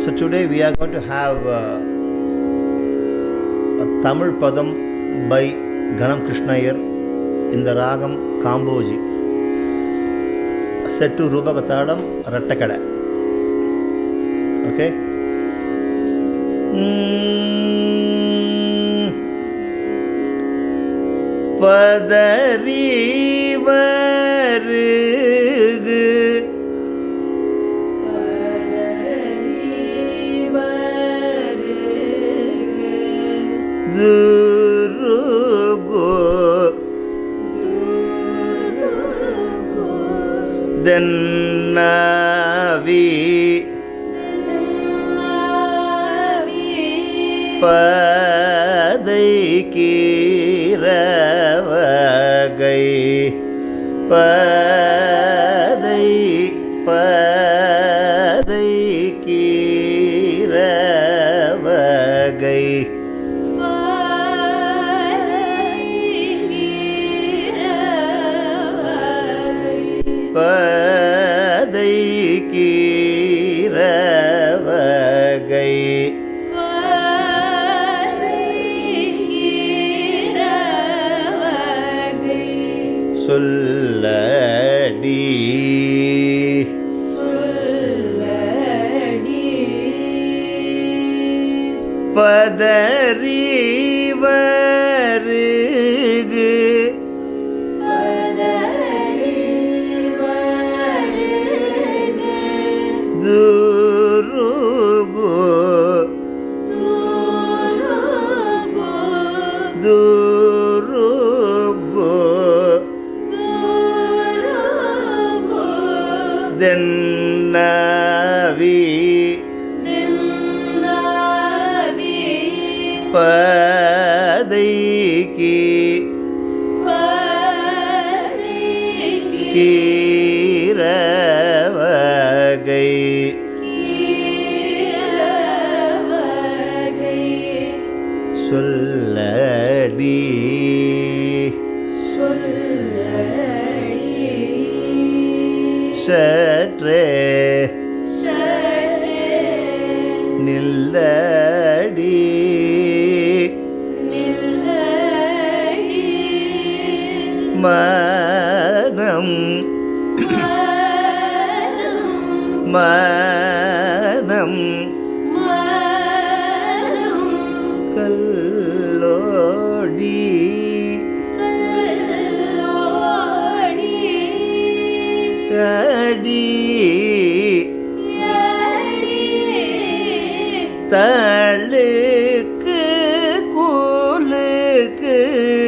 So today we are going to have a Tamil Padam by Ganam Krishna Iyer in the Ragam Kamboji, set to Rupakatalam Rattakada. Okay? Padari vargu durugo dennavi padai kiravagai padai kiravagai padai kiravagai சொல்லடி பதறி வருகு துருகு துருகு dennavi padai kiravagai சொல்லடி சற்றே நில்லடி மனம் மனம் கல்லோடி கடி தழுக்கு கூலுக்கு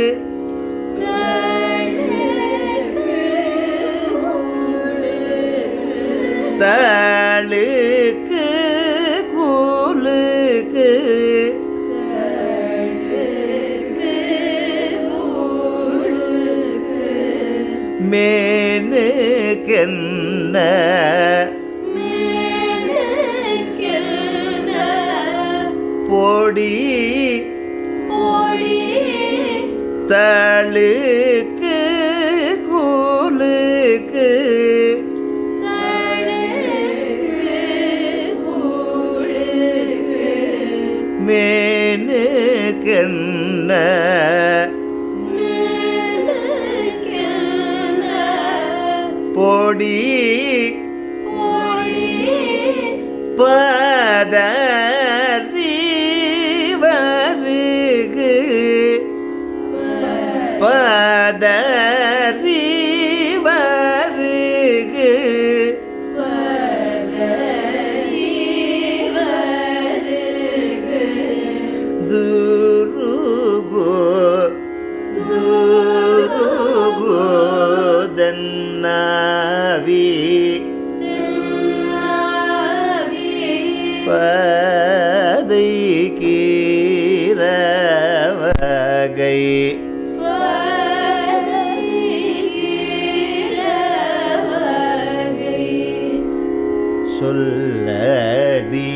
தழுக்கு கூலுக்கு மேனுக்கென்ன பொடி தழுக்கு கூலுக்கு மேனுக்கென்ன பொடி பதறி வருகு பதறி வருகு துருகு துருகு dennavi padai kiravagai சொல்லடி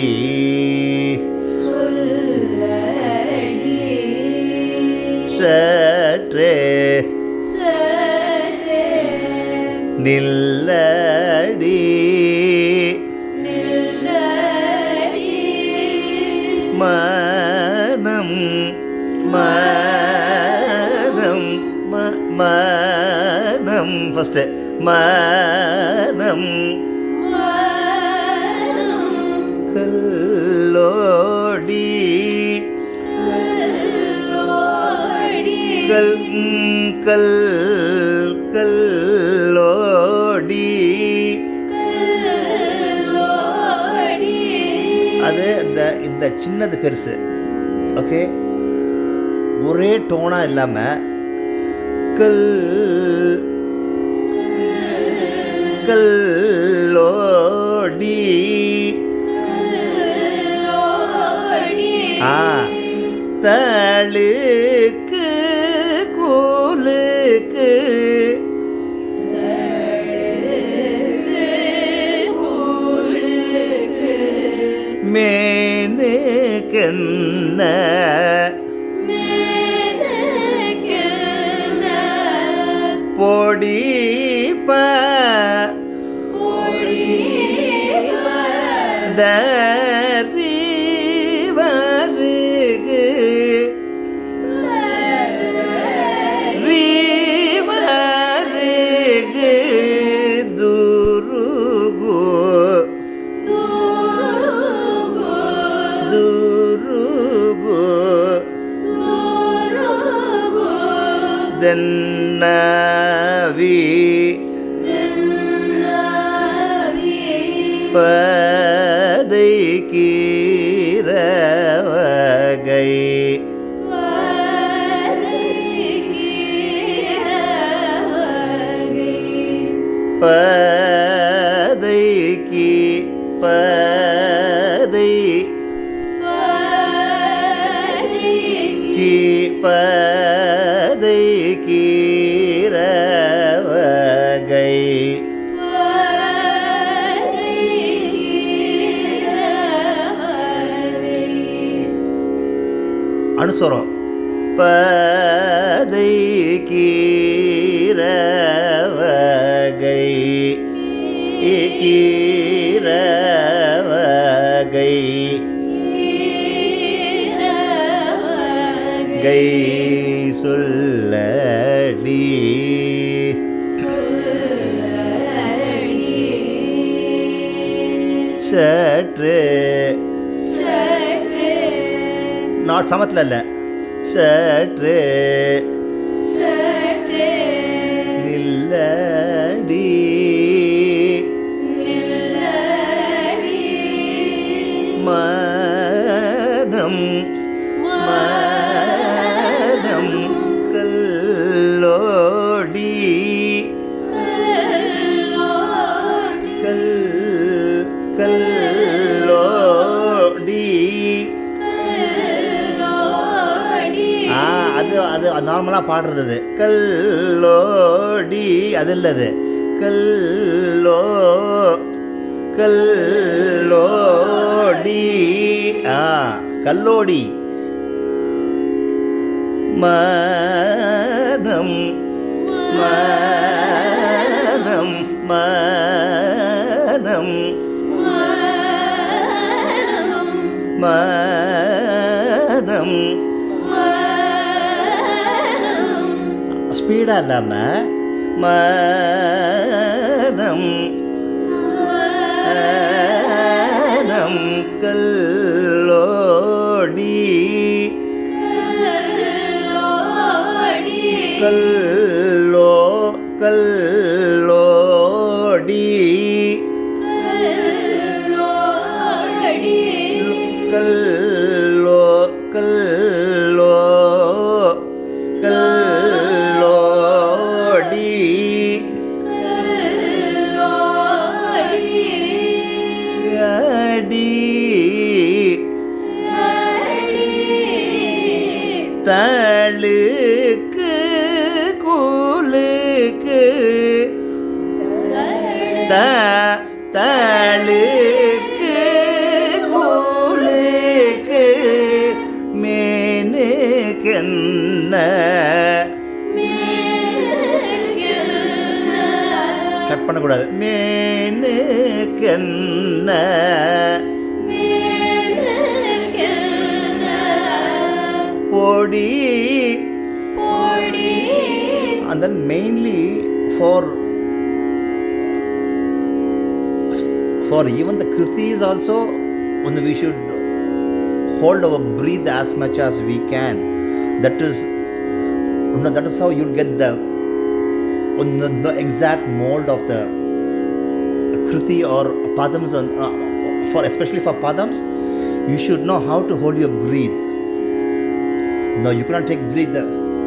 சற்றே நில்லடி மனம் மனம் ஃபர்ஸ்ட் மனம் கல்லோடி கல் கல் கல்லோடி அது இந்த சின்னது பெருசு. ஓகே, ஒரே டோனாக இல்லாமல் கல் கல்லோடி தழுக்கு கூலுக்கு மேனுக்கென்ன பொடி தரி வருகு ரீவருகு துருகு துருகு தென்னவி பதை கீரவகை பதை பதை பதை கீரவகை அனுசரம் பதை கீரவகை கீரவகை கை சொல்லடி சற்று நாட் சமத்தில் இல்லை சற்று நில்லடி மனம் மனம் கல்லோடி கல் கல்லோடி அது நார்மலாக பாடுறது கல்லோடி அது இல்லது கல்லோ கல்லோடி கல்லோடி மனம் மனம் மனம் மனம் ஸ்பீடாக இல்லாமல் மனம் மனம் கல்லோடி கல்லோ கல்லோடி கல்லோ கல்லோ கல்லோடி அடி தழுக்கு கூலுக்கு தழுக்கு கூலுக்கு மேனுக்கென்ன கட் பண்ணக்கூடாது மேனுக்கென்ன பொடி podi. And then mainly for even the kritis also, we should hold our breath as much as we can. That is how you'll get the exact mold of the kriti or padams. Especially for padams, you should know how to hold your breath. No, you cannot take breath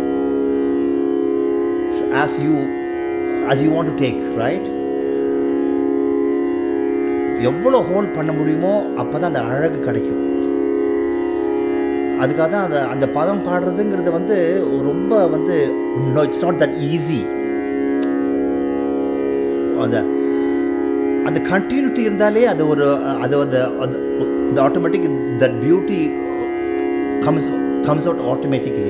as you want to take, right? எவ்வளோ hold பண்ண முடியுமோ அப்போ தான் அந்த அழகு கிடைக்கும். அதுக்காக தான் அந்த பதம் பாடுறதுங்கிறது ரொம்ப இட்ஸ் நாட் தட் ஈஸி. அந்த கண்டினியூட்டி இருந்தாலே அது automatic that beauty comes out automatically.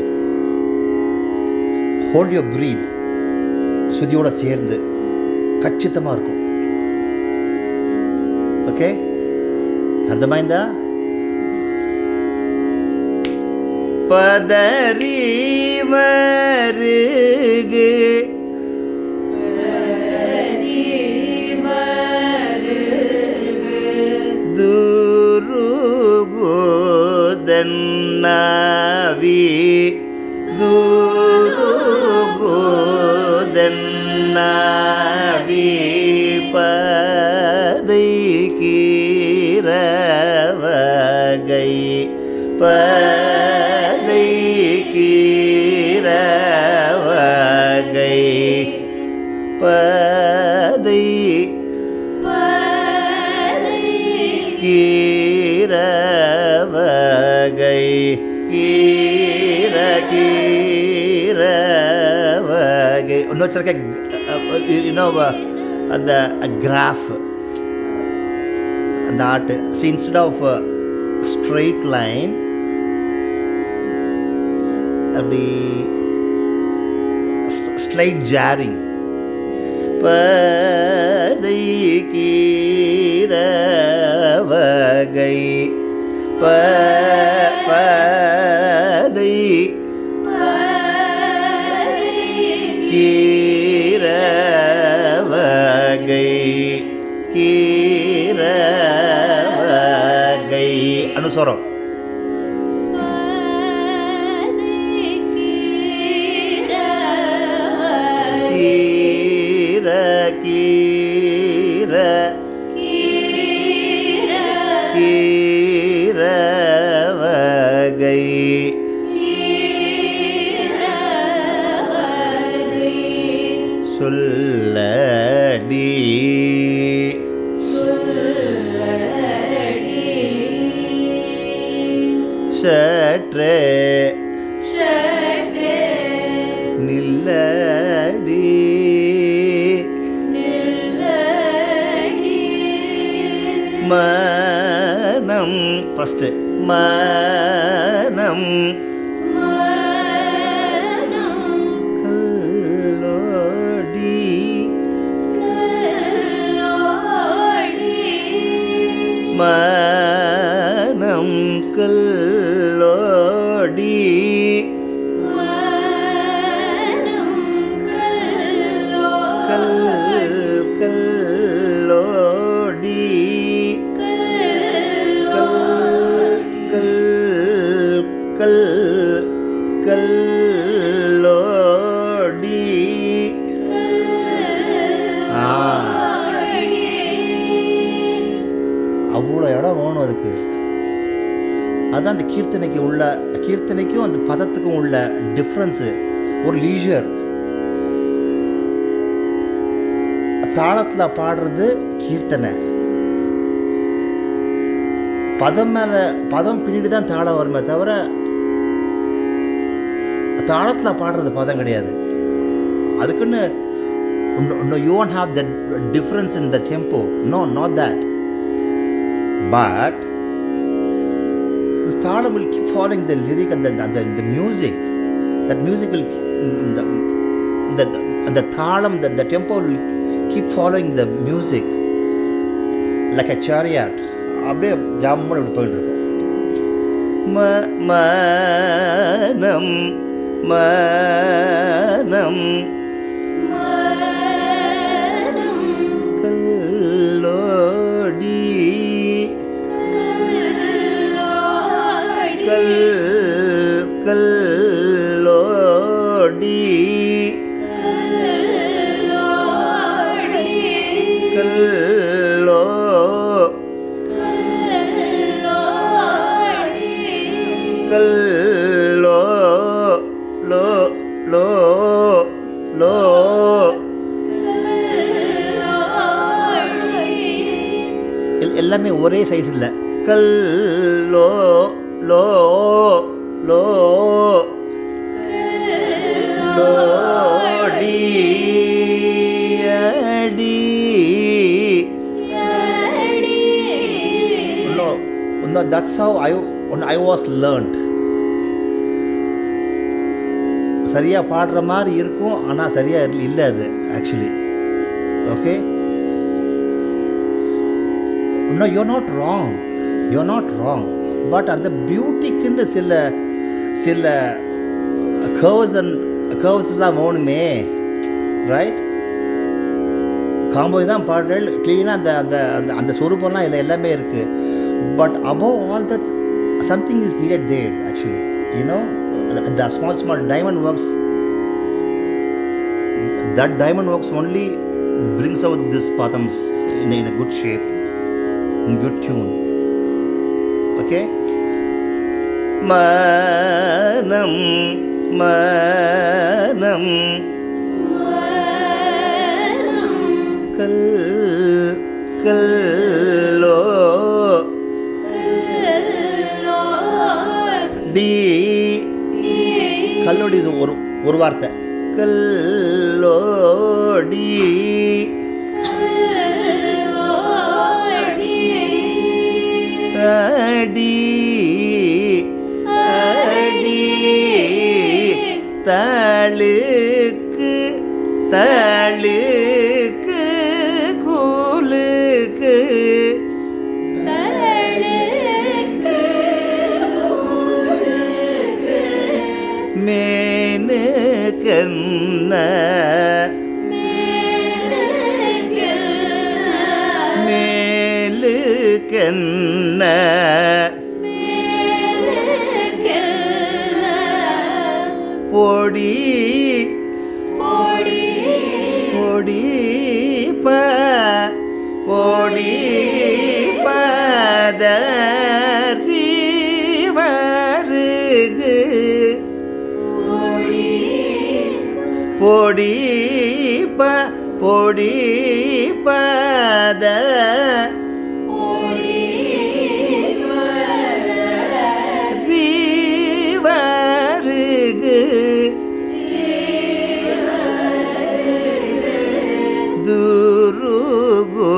Hold your breath சுதியோட சேர்ந்து கச்சிதமாக இருக்கும். ஓகே, அர்த்தமாயிருந்தா? பதறி வருகு துருகுதன்னாவி துருகுதன்னாவி பதை கீரவகை பதை கீரவகை பதை கீரவகை கீரவகை. இன்னொரு அந்த கிராஃப், அந்த art. See, instead of a straight line, அப்படி slight jarring. பதை கீரவகை பதை கீரவகை கீரவகை. அனுஸ்வரம். கீர கீர கீரவகை சொல்லடி சற்றே நில்லடி மனம். ஃபர்ஸ்ட் மனம் கல்லோடி மனம் கல்லோடி கல்லோடி கல்லோடி. அவ்வளோ இடம் வேணும் அதுக்கு. அதுதான் அந்த கீர்த்தனைக்கும் அந்த பதத்துக்கும் உள்ள டிஃப்ரென்ஸு. ஒரு லீஜர் தாளத்தில் பாடுறது கீர்த்தனை, பதம் பின்னாடி தான் தாளம் வருமே தவிர தாளத்தில் பாடுறது பதம் கிடையாது. அதுக்குன்னு you won't have that difference in the tempo. No, not that. But the thalam will keep following the lyric and the music. That music will the thalam, the tempo will keep following the music like a chariot. அப்படியே ஜாமுன்னு இப்படி போயிட்டு இருக்கும். மனம் மனம் கல்லோடி கல்லோடி கல்லோ லோ லோ லோ எல்லாமே ஒரே சைஸ் இல்லை. கல்லோ லோ லோ லோடி அடி. No, that's how I was learned. சரியாக பாடுற மாதிரி இருக்கும், ஆனால் சரியாக இல்லை அது actually. Okay, no, you're not wrong. But அந்த பியூட்டிக்குன்னு சில கர்வ்ஸ்லாம் வேணுமே, ரைட்? காம்போய் தான் பாடுறேன், க்ளீனாக அந்த அந்த அந்த அந்த சொரூபம்லாம் இல்லை, எல்லாமே இருக்குது. But above all that, something is needed there actually. You know, the small diamond works. That diamond works only brings out this pathams in a good shape, in good tune. Okay. Manam manam kallo டி. கல்லோடி ஒரு வார்த்தை. கல்லோடி அடி அடி தழுக்கு தழுக்கு கூலுக்கு menu கண்ண மேலு கண்ண பொடி பொடி பொடி பதறி வருகு பொடி பொடி பத வருகு துருகு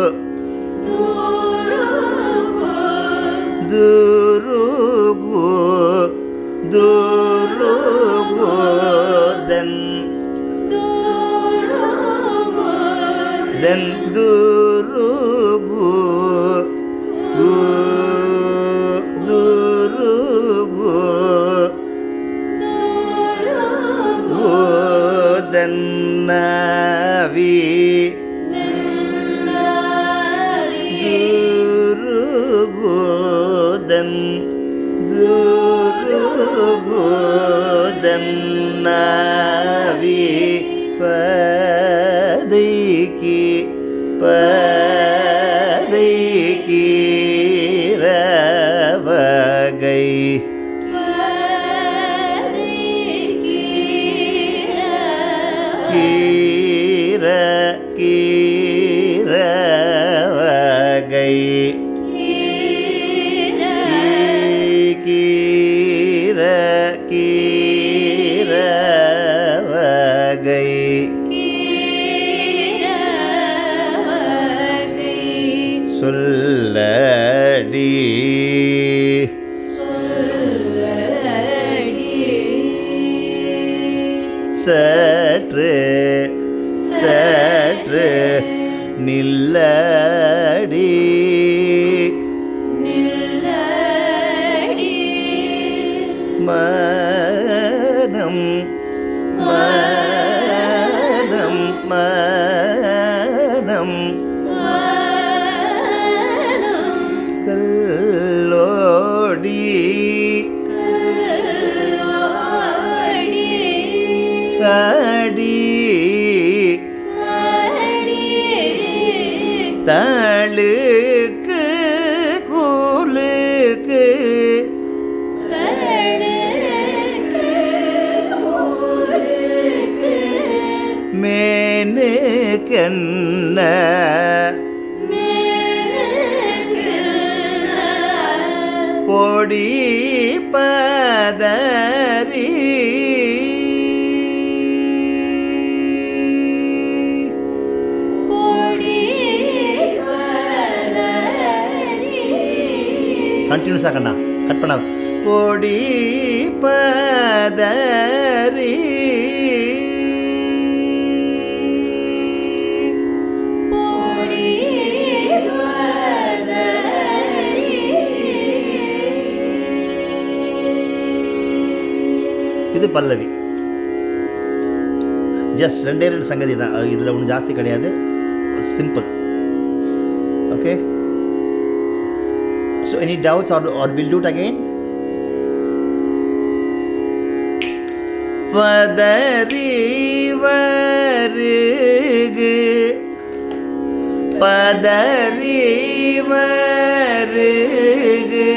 துருகு துருகு then durugu durugu then navi durugu then durugu then navi padiki padiki ravagai kira kira vagai kira kira vagai சொல்லடி சற்று சற்று நில்லடி மனம் மனம் மனம் கல்லோடி அடி தழுக்கு கூலுக்கு மேனு கண்ண பொடி பதறி கண்டினியூஸாக கண்ணா கட் பண்ண பொடி பதறி இது பல்லவி. ஜஸ்ட் ரெண்டே ரெண்டு சங்கதி தான், இதில் ஒன்றும் ஜாஸ்தி கிடையாது, simple. Okay, so any doubts or we'll do it again? பதறி வருகு பதறி வருகு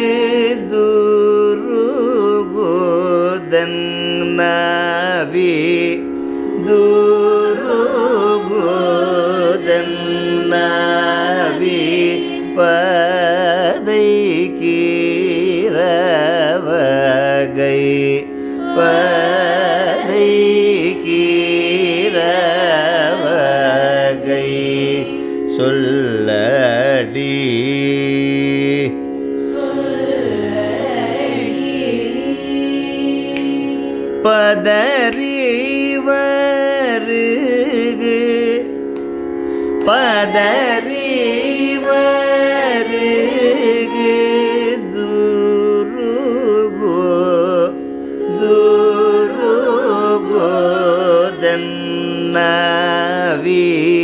துருகுதன்னாவி துருகுதன்னாவி பதை கீரவகை பதை கீரவகை சொல்லடி பதறி வருகு பதறி வருகு துருகு துருகுதன்னாவி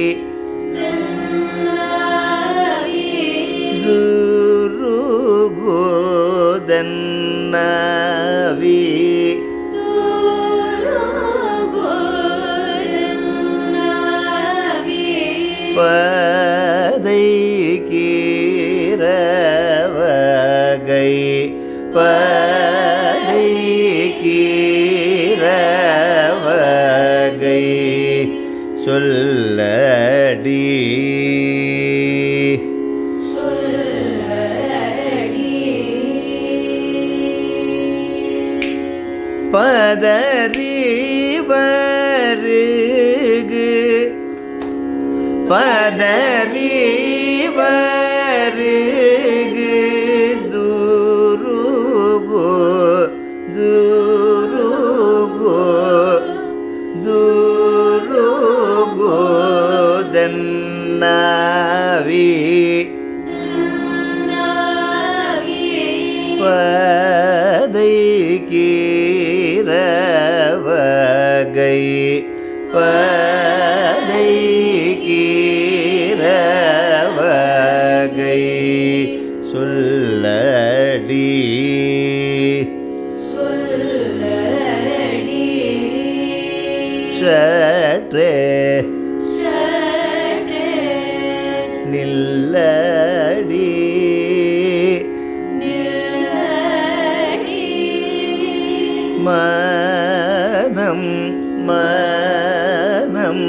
துருகுதன்னாவி பதை கீரவகை பதை கீரவகை சொல்லடி பதறி வருகு பதறி வருகு துருகு துருகு துருகுதன்னாவி பதை கீரவகை பதை கீரவகை சொல்லடி சற்றே நில்லடி மனம் மனம்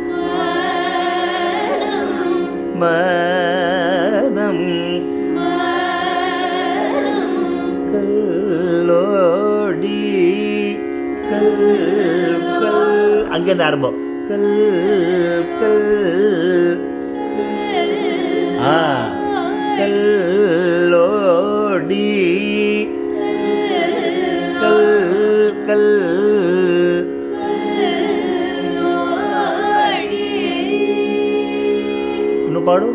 மனம் கல்லோடி கல் கல் அங்கேருந்து ஆரம்பம் கல் கல் கல்லோடி கல் கல் నువ్వు పాడు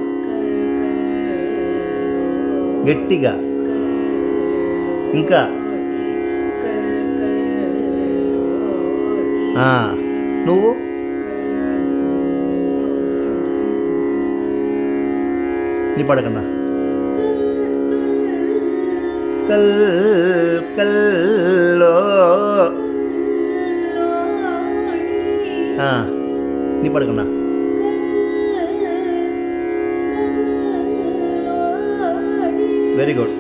గట్టిగా ఇంకా నువ్వు నీ పాడకన్నా కల్లో నీ పాడకన్నా వెరీ గుడ్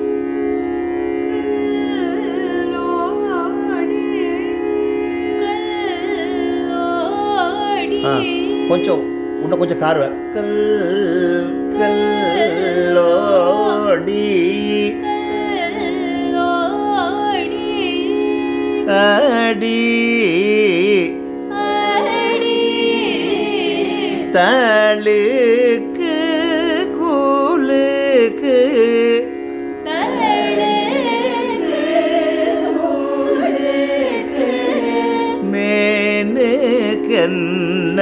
కొంచెం ఉన్న కొంచెం కారు కల్లోడి அடி தழுக்கு கூலுக்கு மேனுக்கென்ன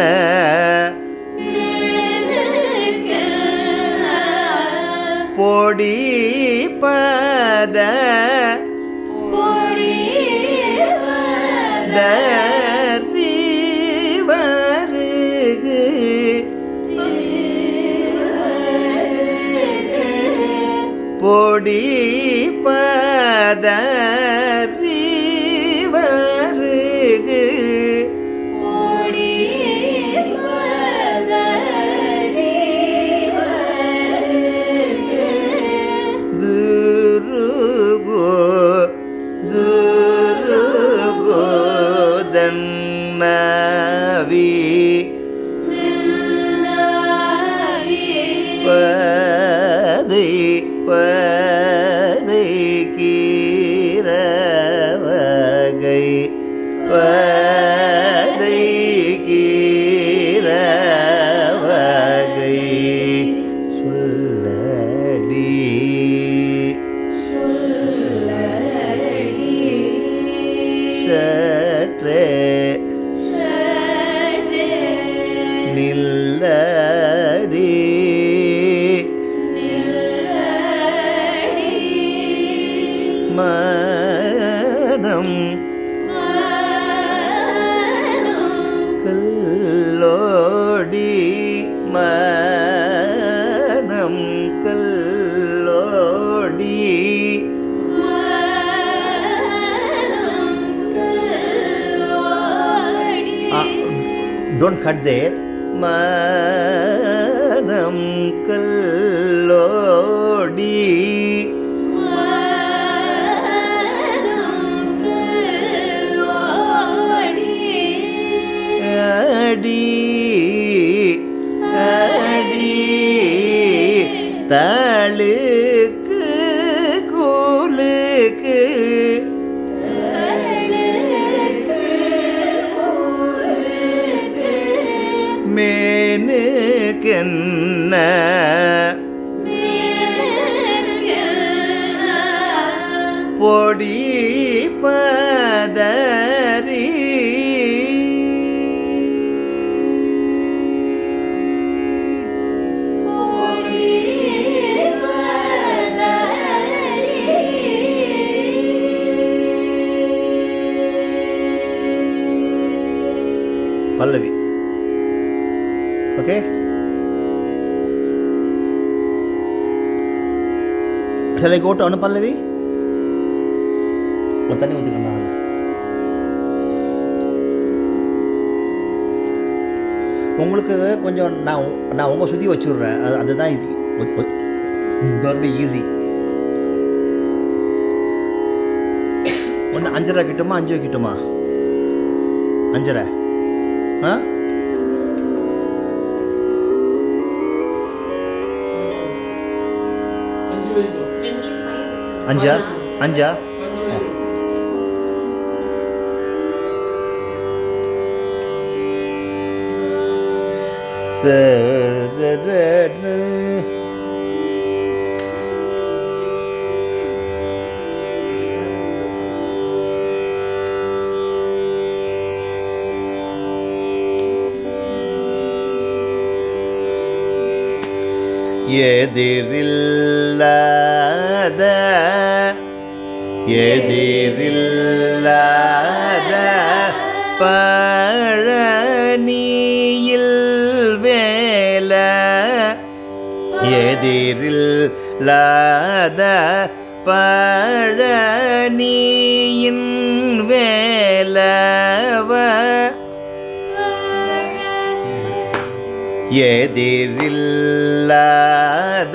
பொடி பத தரி வருகு பொடி பதரி வருகு துருகோ துருகோ தன்னவி பதை பதை கீரவகை பதை கீரவகை சொல்லடி சற்றே நில்லடி மனம் கல்லோடி மனம் கல்லோடி don't cut there மனம் கல்லோடி அடி அடி தழுக்கு கூலுக்கு மேனுக்கென்ன பொடி பதரி pallavi. Okay, shall I go to Anupallavi? தண்ணி ஊற்றிக்கண்ணா. உங்களுக்கு கொஞ்சம் நான் உங்கள் சுற்றி வச்சுடுறேன். அதுதான் இது ரொம்ப ஈஸி. ஒன்று 5 வைக்கட்டுமா 5 வைக்கட்டுமா? 5. ஆ, அஞ்சா 5. எதிரில்லாத எதிரில்லாத எதிரில்லாத பழனியின் வேலவ எதிரில்லாத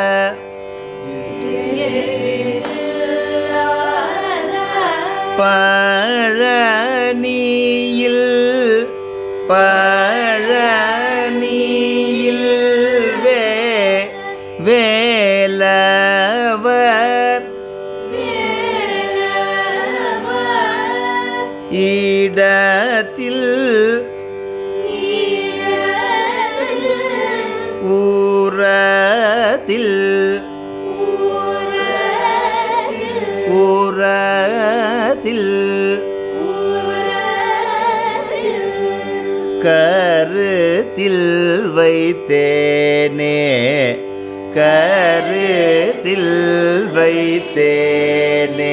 பழனியில் வேலவர் இடத்தில் ஊரத்தில் கருத்தில் வைத்தேனே கருத்தில் வைத்தேனே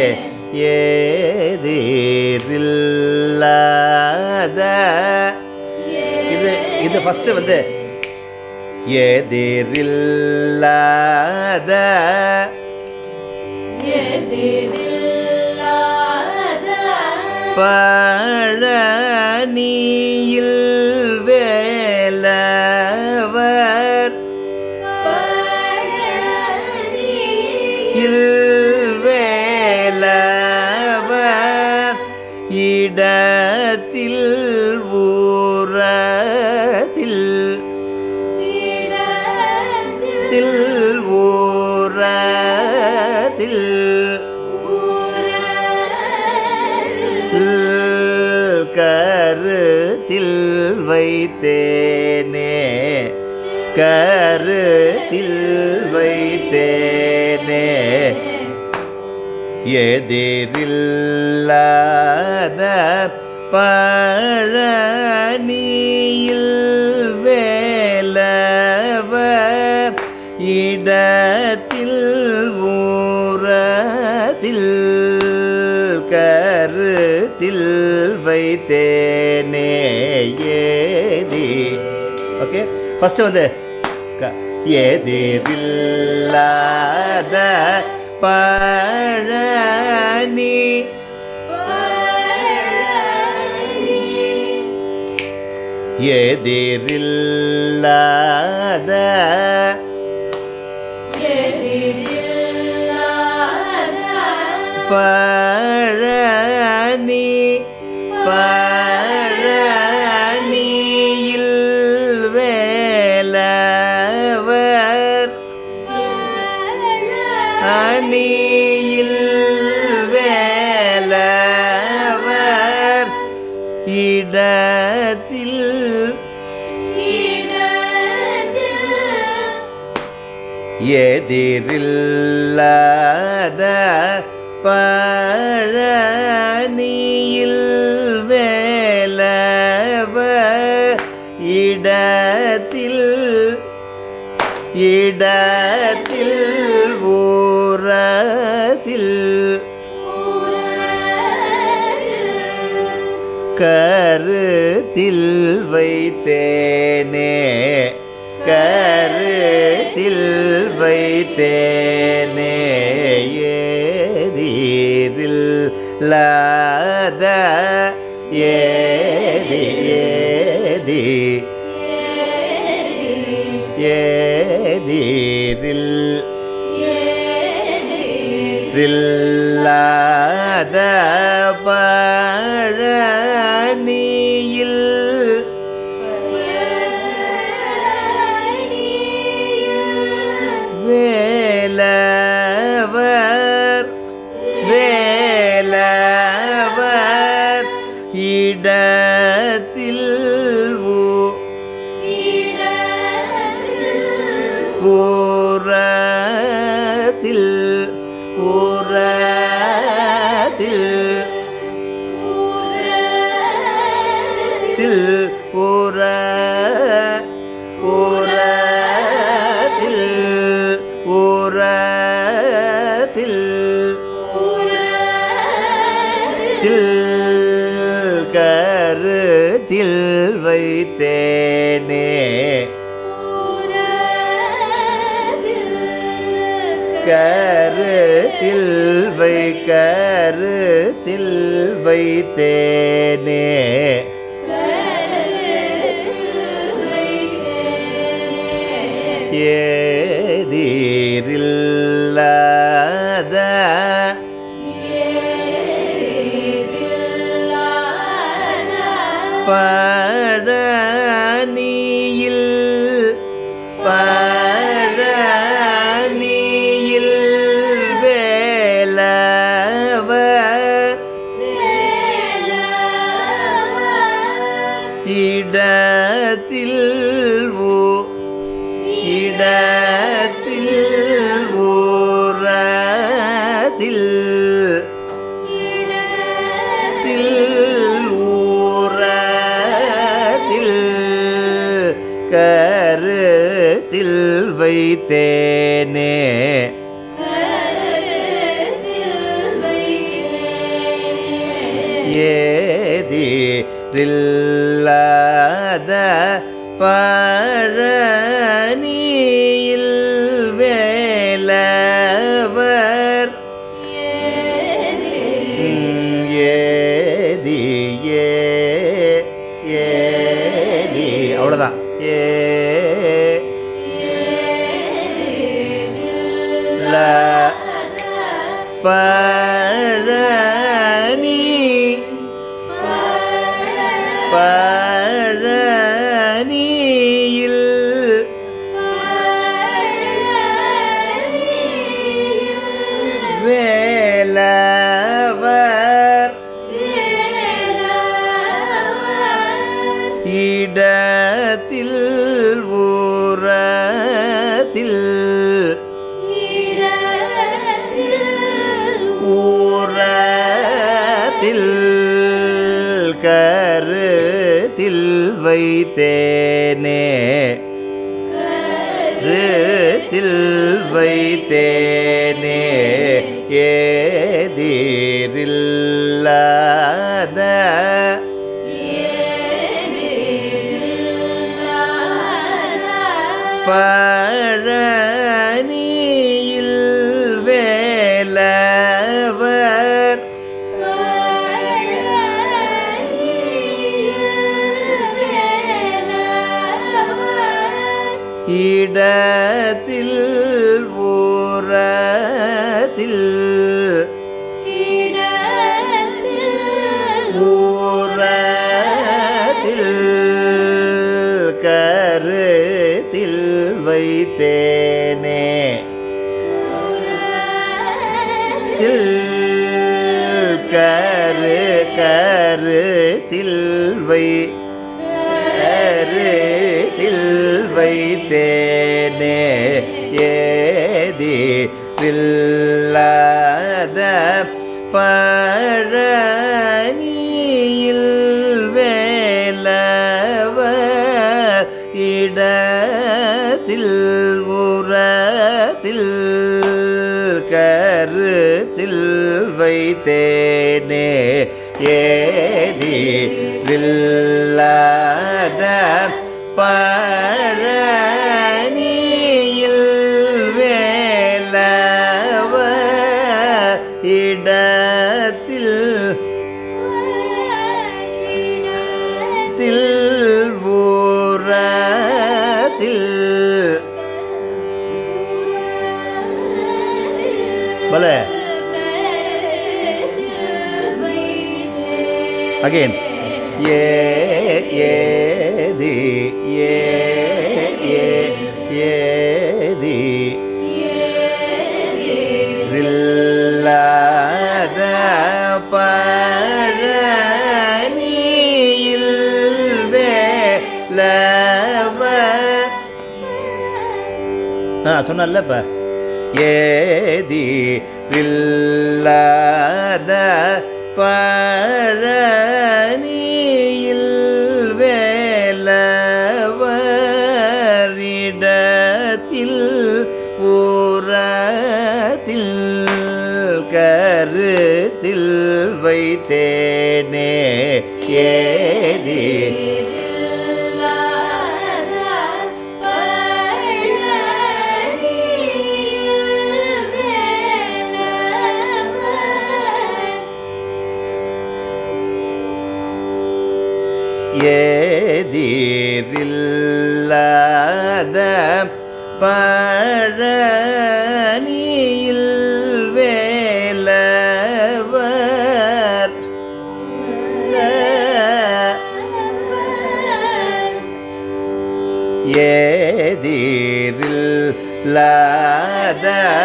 ஏதிரில்லாத இது ஃபர்ஸ்ட் வந்து எதிரில்லாத பழனியில் வேலவர் வேலவர் இடத்தில் ஊரத்தில் ஊரத்தில் கருத்தில் வைத்தேனே கருத்தில் வைத்தேனே எதிரில்லாத பழனியில் வேலவர் இடத்தில் ஊரத்தில் கருத்தில் வைத்தேனே ஏதி. ஓகே, ஃபர்ஸ்ட் வந்து எதிரில்லாத பழனி எதிரில்லாத பழனி பழனியில் வேலவர் அணியில் வேலவர் இடத்தில் எதிரில்லாத பழனியில் வேலவர் இடத்தில் ஊரத்தில் கருத்தில் வைத்தேனே கருத்தில் வைத்தேனே ஏதிரில்லாத ஏதிரில்லாத பழனியில் வேலவர் வேலவர் இடத்தில் ஊரத்தில் ஊரத்தில் ஊரத்தில் கருத்தில் வைத்தேனே கருத்தில் வைத்தேனே ஏதிரில்லாத பழனியில் வேலவர் இடத்தில் கருத்தில் வைத்தேனே ஏதிரில்லாத பழனியில் வேலவர் அவ்வளோதான் பழனியில் வேலவர் இடத்தில் ஊரத்தில் கருத்தில் வைத்தேனே கருத்தில் வைத்தேனே ஏதிரில்லாத பழனியில் வேலவர் இடத்தில் ஊரத்தில் கருத்தில் வைத்தேனே கருத்தில் வைத்தேனே ஏதிரில்லாத பழனியில் வேலவர் இடத்தில் ஊரத்தில் கருத்தில் வைத்தேனே ஏதிரில்லாத பழனியில் வேலவர் இடத்தில் ஊரத்தில் பலே again ஏதி ரில்லாத பழனியில் வேலவர் சொன்னல்ல இப்ப ஏதிரில்லாத பழனியில் வேலவரிடத்தில் ஊரத்தில் கருத்தில் வைத்தேனே ஏதி ஏதிரில்லாத பழனியில் வேலவர் ஏதிரில்லாத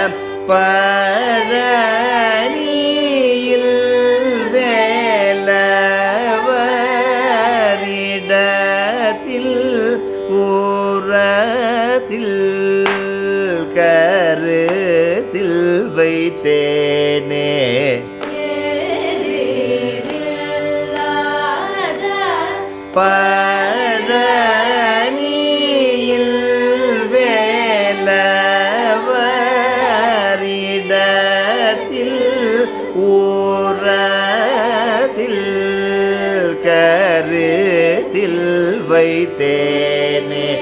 பழனியில் வேலவரிடத்தில் ஊரத்தில் கருத்தில் வைத்தேனே பழனியில் வேலவரிடத்தில் ஊரத்தில் கருத்தில் வைத்தேனே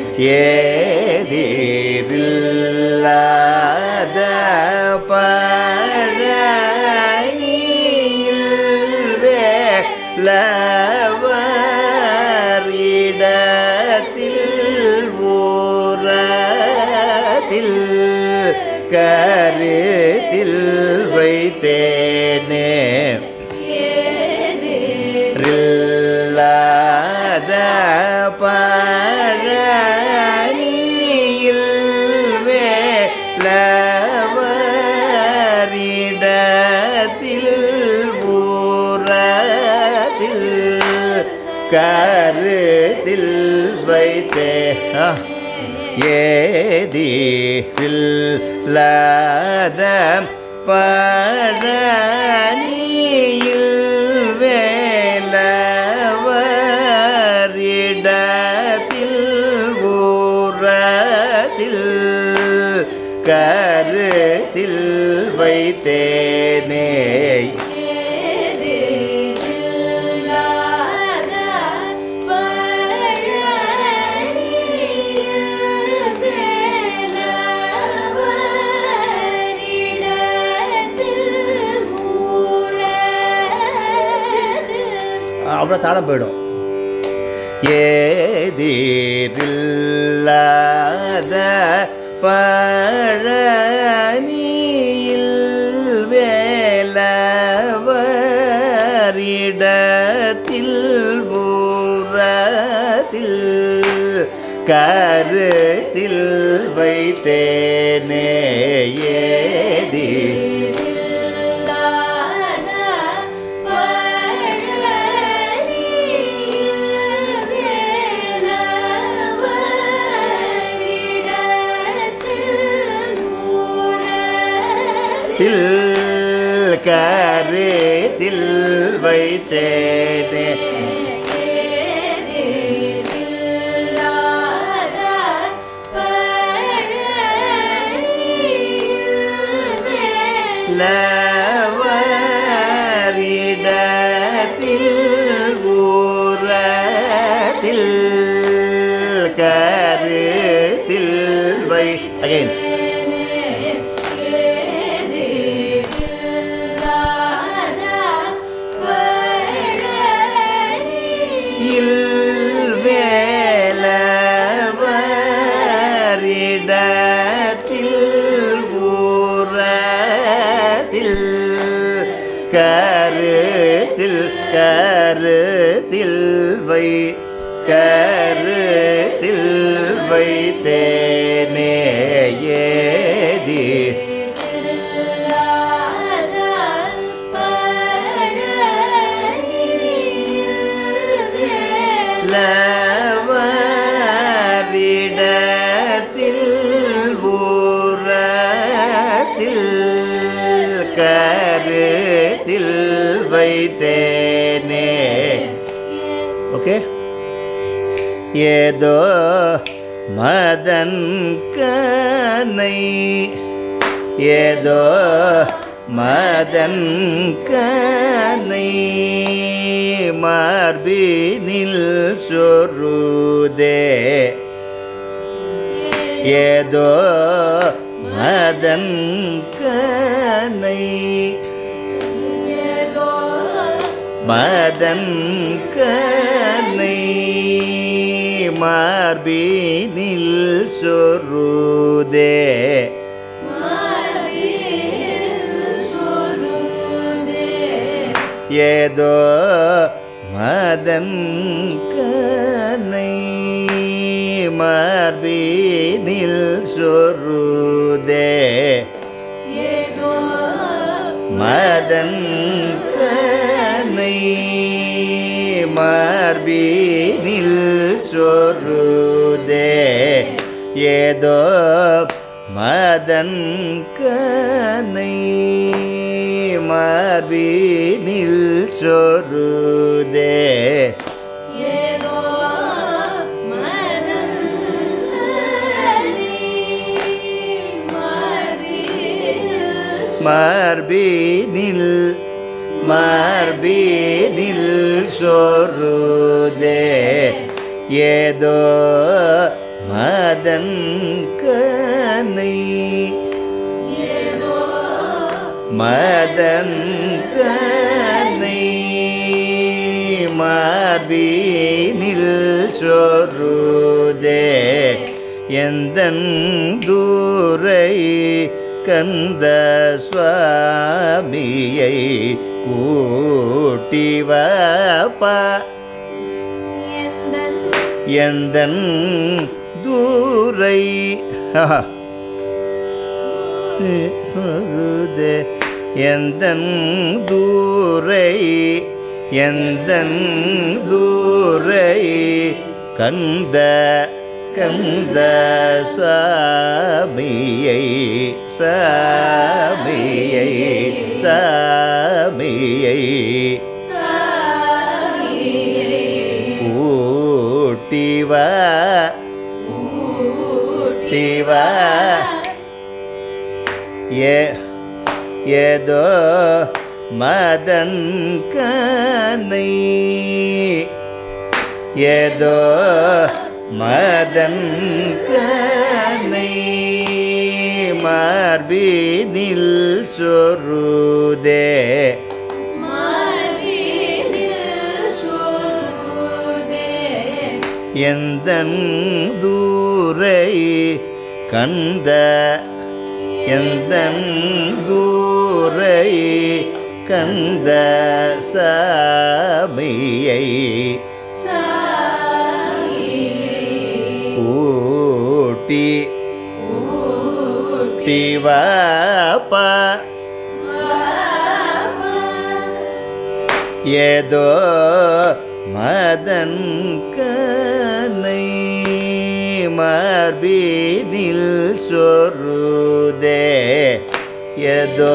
ஏதிரில்லாத பழனியில் வேலவரிடத்தில் ஊரத்தில் கருத்தில் வைத்தேனே ரில்லாத பழனியில் வேலவரிடத்தில் ஊரத்தில் கருத்தில் வைத்தே ஏதிரில்லாத பழனியில் வேலவரிடத்தில் ஊரத்தில் கருத்தில் வைத்தேனே அவ்வளோ தாளம் போயிடும். ஏதிரில்லாத பழனியில் வேலவரிடத்தில் ஊரத்தில் கருத்தில் வைத்தேனே ஏதி கருத்தில் வைத்தேனே லவரிடத்தில் ஊரத்தில் கருத்தில் வை அகைன் கருத்தில் கருத்தில் வை கருத்தில் வைத்தேனே ஏதி லவரிடத்தில் ஊரத்தில் கருத்தில் வைத்தேனே. ஓகே. ஏதோ மதன் கனை ஏதோ மதன் கனை மார்பினில் சொருதே ஏதோ மதன் கனை மதன் கனை மார்பினில் சொருதே ஏதோ மதன் கனை மார்பினில் சொருதே மதன் கனை மார்பினில் சொருதே ஏதோ மதன் கனை மார்பினில் சொருதே மார்பினில் மார்பினில் சொருதே ஏதோ மதன் கனை மதன் கனை மார்பினில் சொருதே எந்தன் தூரை கந்த சுவாமியை கூட்டிவப்பா எந்தன் தூரை எந்தன் தூரை எந்தன் தூரை கந்த கந்த சுவாமியை சாமியை சாமியை ஊட்டிவா ஊட்டிவா ஏதோ மதன் கனை ஏதோ மதன் கனை மார்பினில் சொருதே எந்தன் தூரை கந்த எந்தன் தூரை கந்த சாமியை ஊட்டி ஊட்டிவப்பா ஏதோ மதன் கனை மார்பினில் சொருதே ஏதோ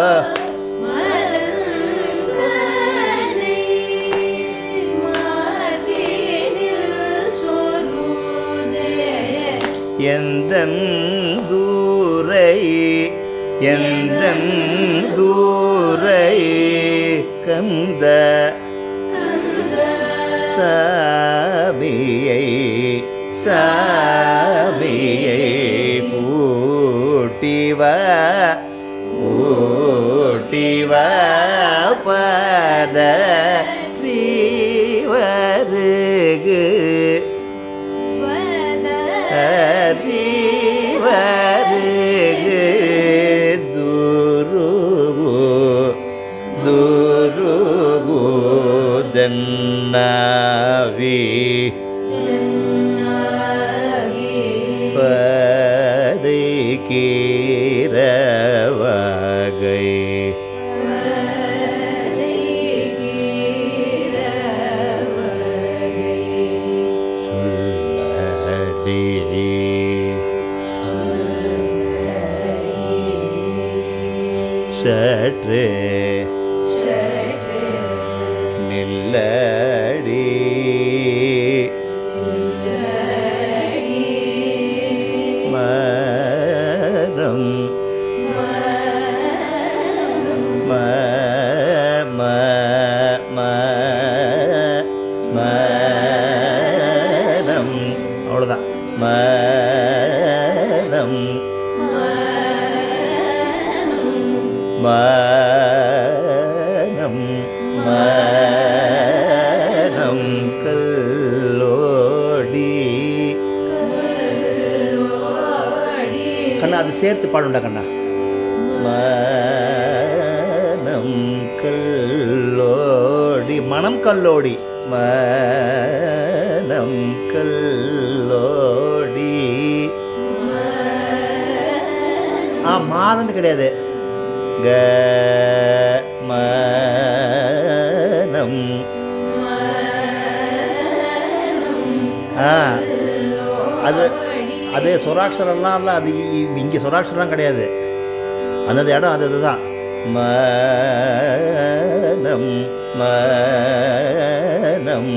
எந்தன் தூரை எந்தன் தூரை கந்த சாமியை சாமியை கூட்டிவா கூட்டிவா பத வருகு வருகு துருகு துருகு தன்னாவி பதை கீரவகை சற்றே நில்லடி மரம் மரம் அவ்வளோதான் மரம் மனம் சேர்த்து பாடுண்டா கண்ணா. மனம் கல்லோடி, மனம் கல்லோடி, மனம் கல்லோடி. மானது கிடையாது. க மனம். அது அது சொராட்சரம்லாம் இல்லை. அது இங்கே சொராட்சரம்லாம் கிடையாது. அந்த இடம் அது அதுதான். மனம் மனம்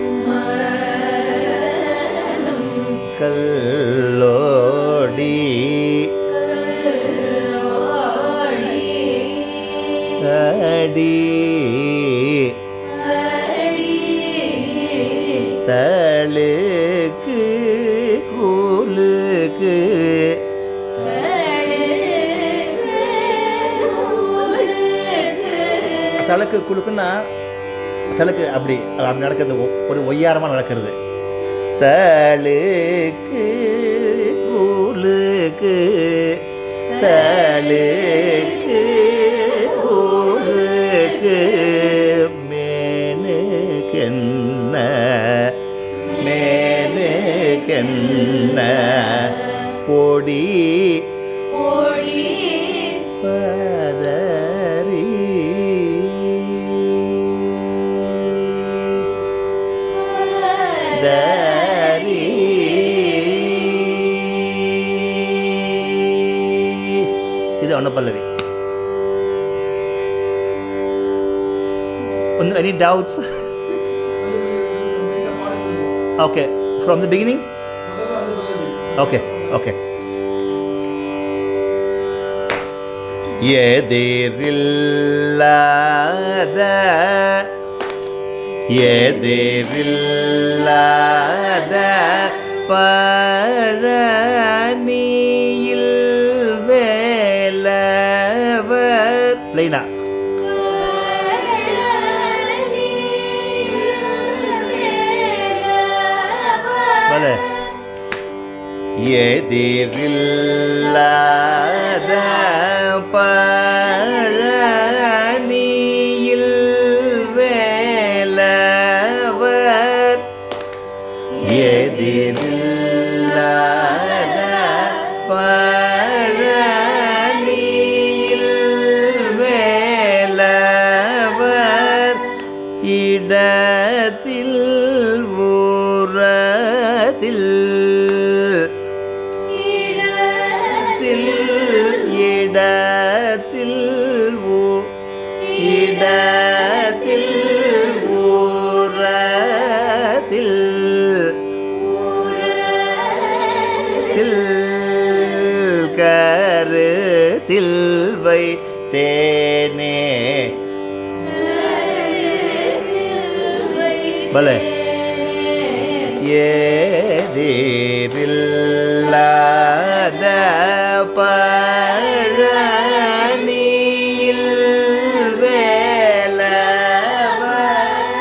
கல்லோடி அடி தழுக்கு கூலுக்கு. தழுக்கு குழுக்குன்னா தழுக்கு அப்படி அப்படி நடக்கிறது, ஒரு ஒய்யாரமாக நடக்கிறது. தழுக்கு கூலுக்கு தழுக்கு கூலுக்கு. மேனுக்கென்ன மேனுக்கென்ன பொடி பதறி தரி. இது ஒன்று பல்லவி. Any doubts? Okay, from the beginning? Okay, okay. எதிரில்லாத எதிரில்லாத பழனியில் வேலவர். லைனா எதிரில்லாத பழனியில் வேலவர். எதிரில்லாத பழனியில் வேலவர். இடத்தில் ஊரத்தில் இடத்தில் இடத்தில் ஊரத்தில் கருத்தில் வைத்தேனே. பலே எதிரில்லாத பழனியில் வேலவர்.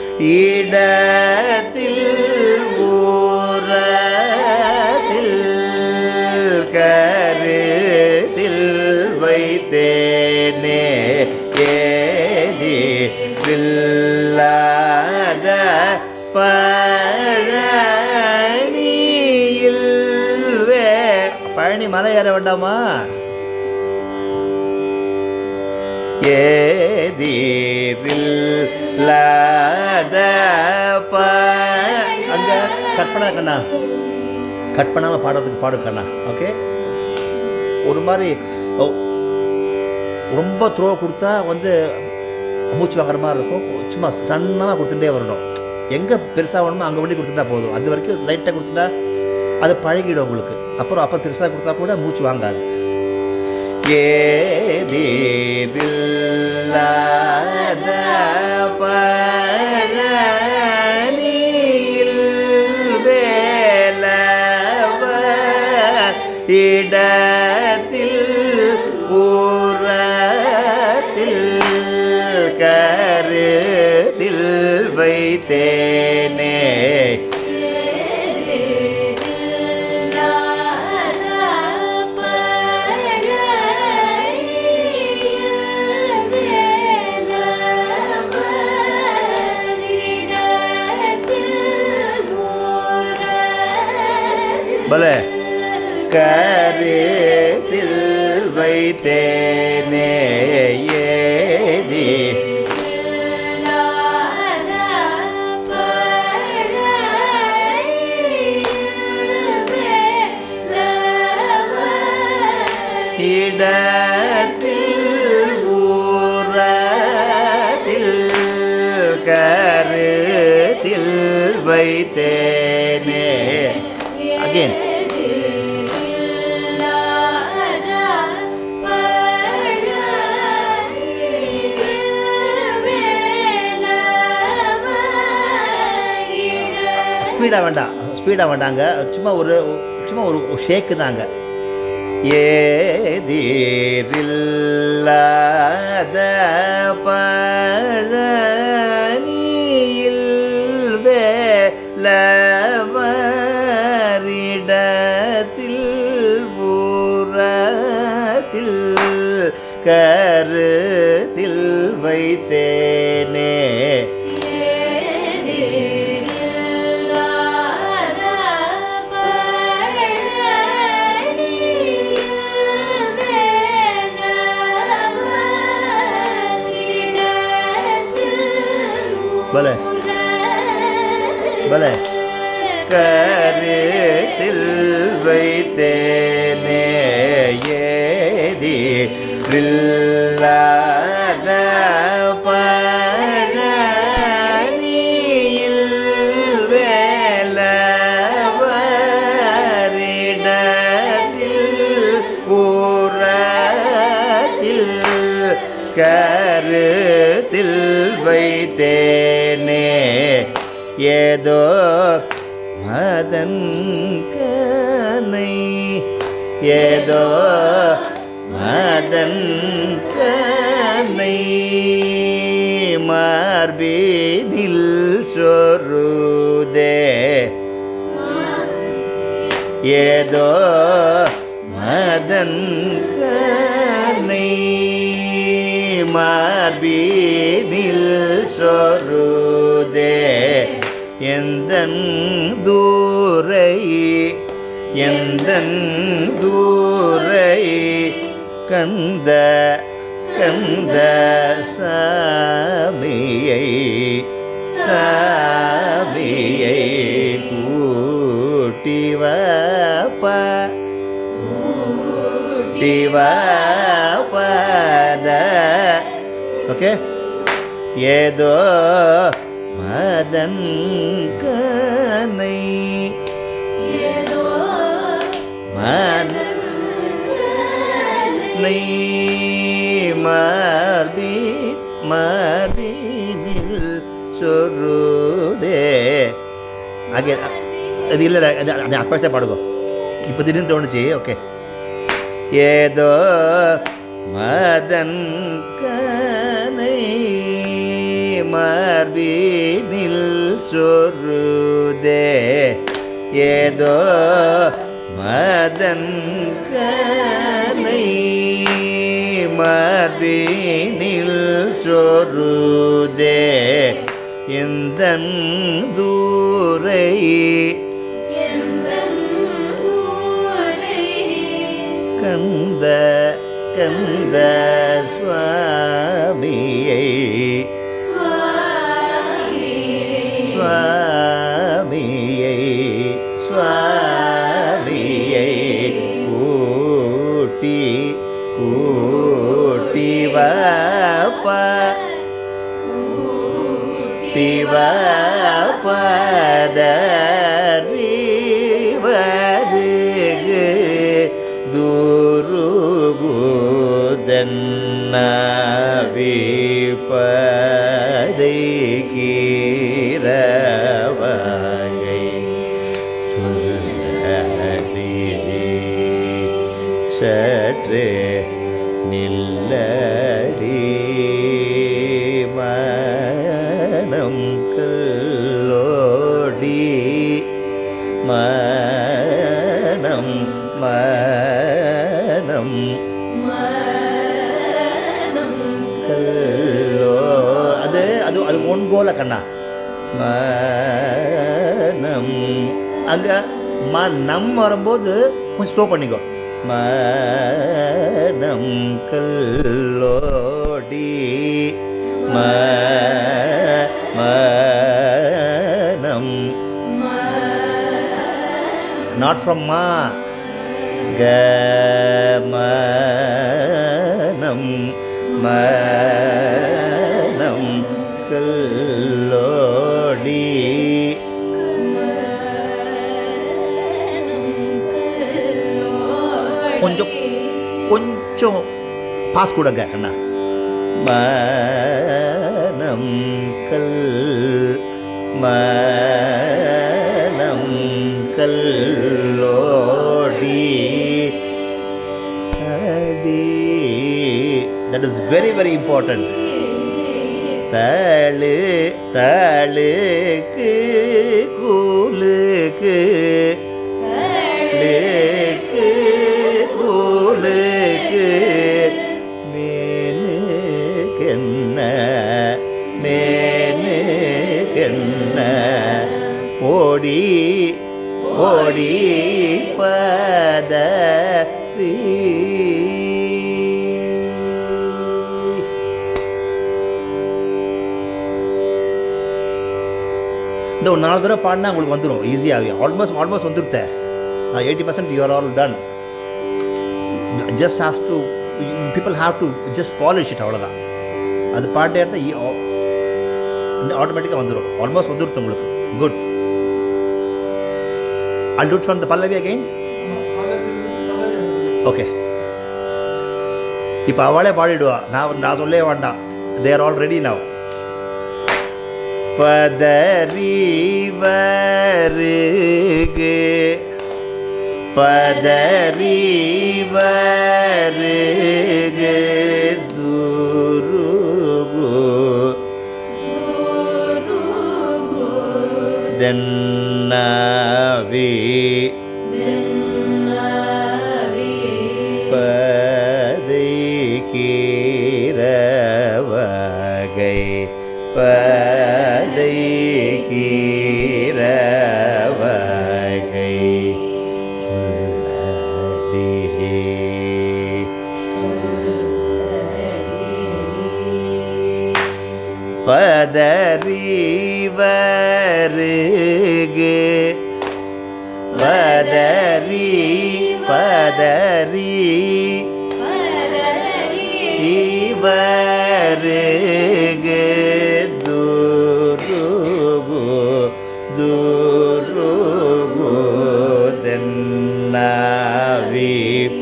இடத்தில் ஊரத்தில் கருத்தில் வைத்தேனே. எதிரில்லாத பழனியில் பழனி மலை ஏற வேண்டாமா? எதிரில்லாத அங்க கட் பண்ண கண்ணா, கட் பண்ணாமல் பாடுறதுக்கு பாடு கண்ணா. ஓகே, ஒரு மாதிரி ரொம்ப த்ரோ கொடுத்தா வந்து மூச்சு வாங்குற மாதிரி இருக்கும். சும்மா சன்னமாக கொடுத்துட்டே வரணும். எங்கே பெருசாக வேணுமோ அங்கே வண்டி கொடுத்துட்டா போதும். அது வரைக்கும் லைட்டாக கொடுத்துட்டா அது பழகிடும் உங்களுக்கு. அப்புறம் அப்போ பெருசாக கொடுத்தா கூட மூச்சு வாங்காது. ஏதில்லாத பழனியில் வேலவர். இடத்தில் ஊரத்தில் கருத்தில் வைத்தேனே. பலே கருத்தில் வைத்தேனே ஏதி இடத்தில் ஊரத்தில் கருத்தில் வைத்தேனே. அகேன் ஸ்பீடாக வேண்டாங்க, சும்மா ஒரு ஷேக்கு தாங்க. ஏதிரில்லாத பழனியில் வேலவரிடத்தில் ஊரத்தில் கருத்தில் வைத்தேனே. பலே பலே கருத்தில் வைத்தேனே ஏதிரில்லாத பழனியில் வேலவரிடத்தில் ஊரத்தில் கருத்தில் வைத்தேனே. ஏதோ மதன் கனை ஏதோ மதன் கனை மார்பினில் சொருதே. ஏதோ மதன் கனை மார்பினில் சொருதே. எந்தன் தூரை கந்த சாமியை கூட்டிவப்பத. ஓகே. ஏதோ மதன் கனை மதன் கனை மார்பினில் சொருதே. ஆகே அது இல்லை, அது அப்பா பாடுங்க. இப்போ திடீர்னு தோணுச்சு. ஓகே. ஏதோ மதன் கனை மார்பினில் சொருதே. ஏதோ மதன் கனை மார்பினில் சொருதே. எந்தன் தூரை கந்த சுவாமியை பதறிவருகு துருகுதன்னாவிப்பதை கீரவகை சொல்லடி சற்றே நில்லடி மனம் கல்லோடி மனம் கல்லோ. அது அது அது ஒன் கோல கண்ணா. மனம் அங்கே நம் வரும்போது கொஞ்சம் ஸ்லோ பண்ணிக்கோ. மனம் கல்லோடி மனம் not from ma கமனம் மனம் கல்லோடி கொஞ்சம் கொஞ்சம் பாஸ் கொடுங்க கண்ணா. மனம் கல்லோடி. That is very very important. தழுக்கு கூலுக்கு கூலுக்கு மேனுக்கென்ன போடி போடி பதவி. இந்த ஒரு 4 தடவை பாடினா உங்களுக்கு வந்துடும் ஈஸியாகவே. ஆல்மோஸ்ட் வந்துருத்தேன். 80% you are all done. Just has to, people have to just polish it, அவ்வளோதான். அது பாட்டே இருந்தால் ஆட்டோமேட்டிக்காக வந்துடும். ஆல்மோஸ்ட் வந்துருத்து உங்களுக்கு. Good. I'll do it from the Pallavi again. Okay. இப்போ அவளே பாடிடுவா, நான் சொல்லவே வேண்டாம். They are all ready now. பதறி வருகு பதறி வருகு துருகு தென்னாவி பதை கீரவகை பதை கீரவகை சொல்லடி பதறி வருகு பதறி பதறி வருகு துருகு துருகு தென்னாவி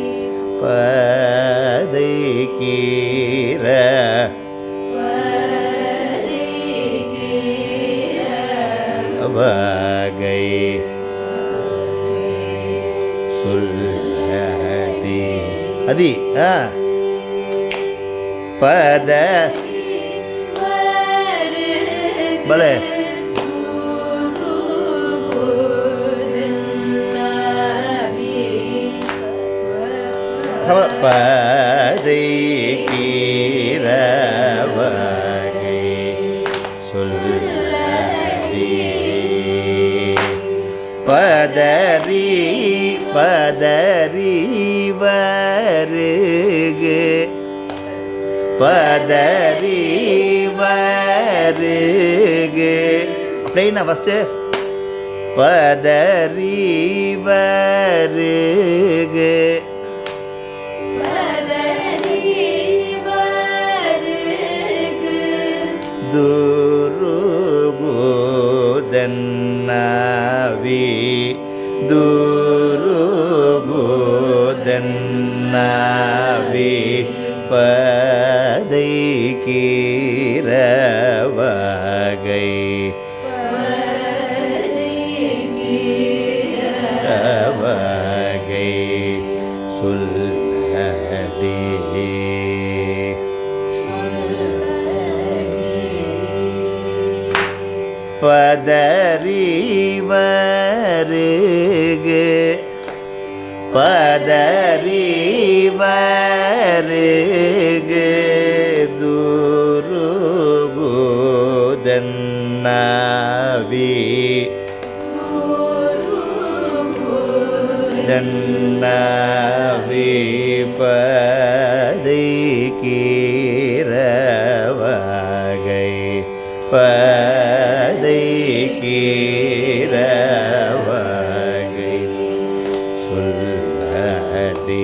பதை கீர வகை சொல்லடி. அதி பத பலே பதை கீரவகை சொல்லடி. பதறி பதறி வருகு பதறி வருகு. அப்படின்னா ஃபஸ்ட்டு பதறி வருகு துருகு தென்னாவி துருகு தென்னாவி பதை கீரவகை வகை சொல்லடி. பதறி வருகு பதறி வருகு துருகு தென்னாவி பதை கீரவகை சொல்லடி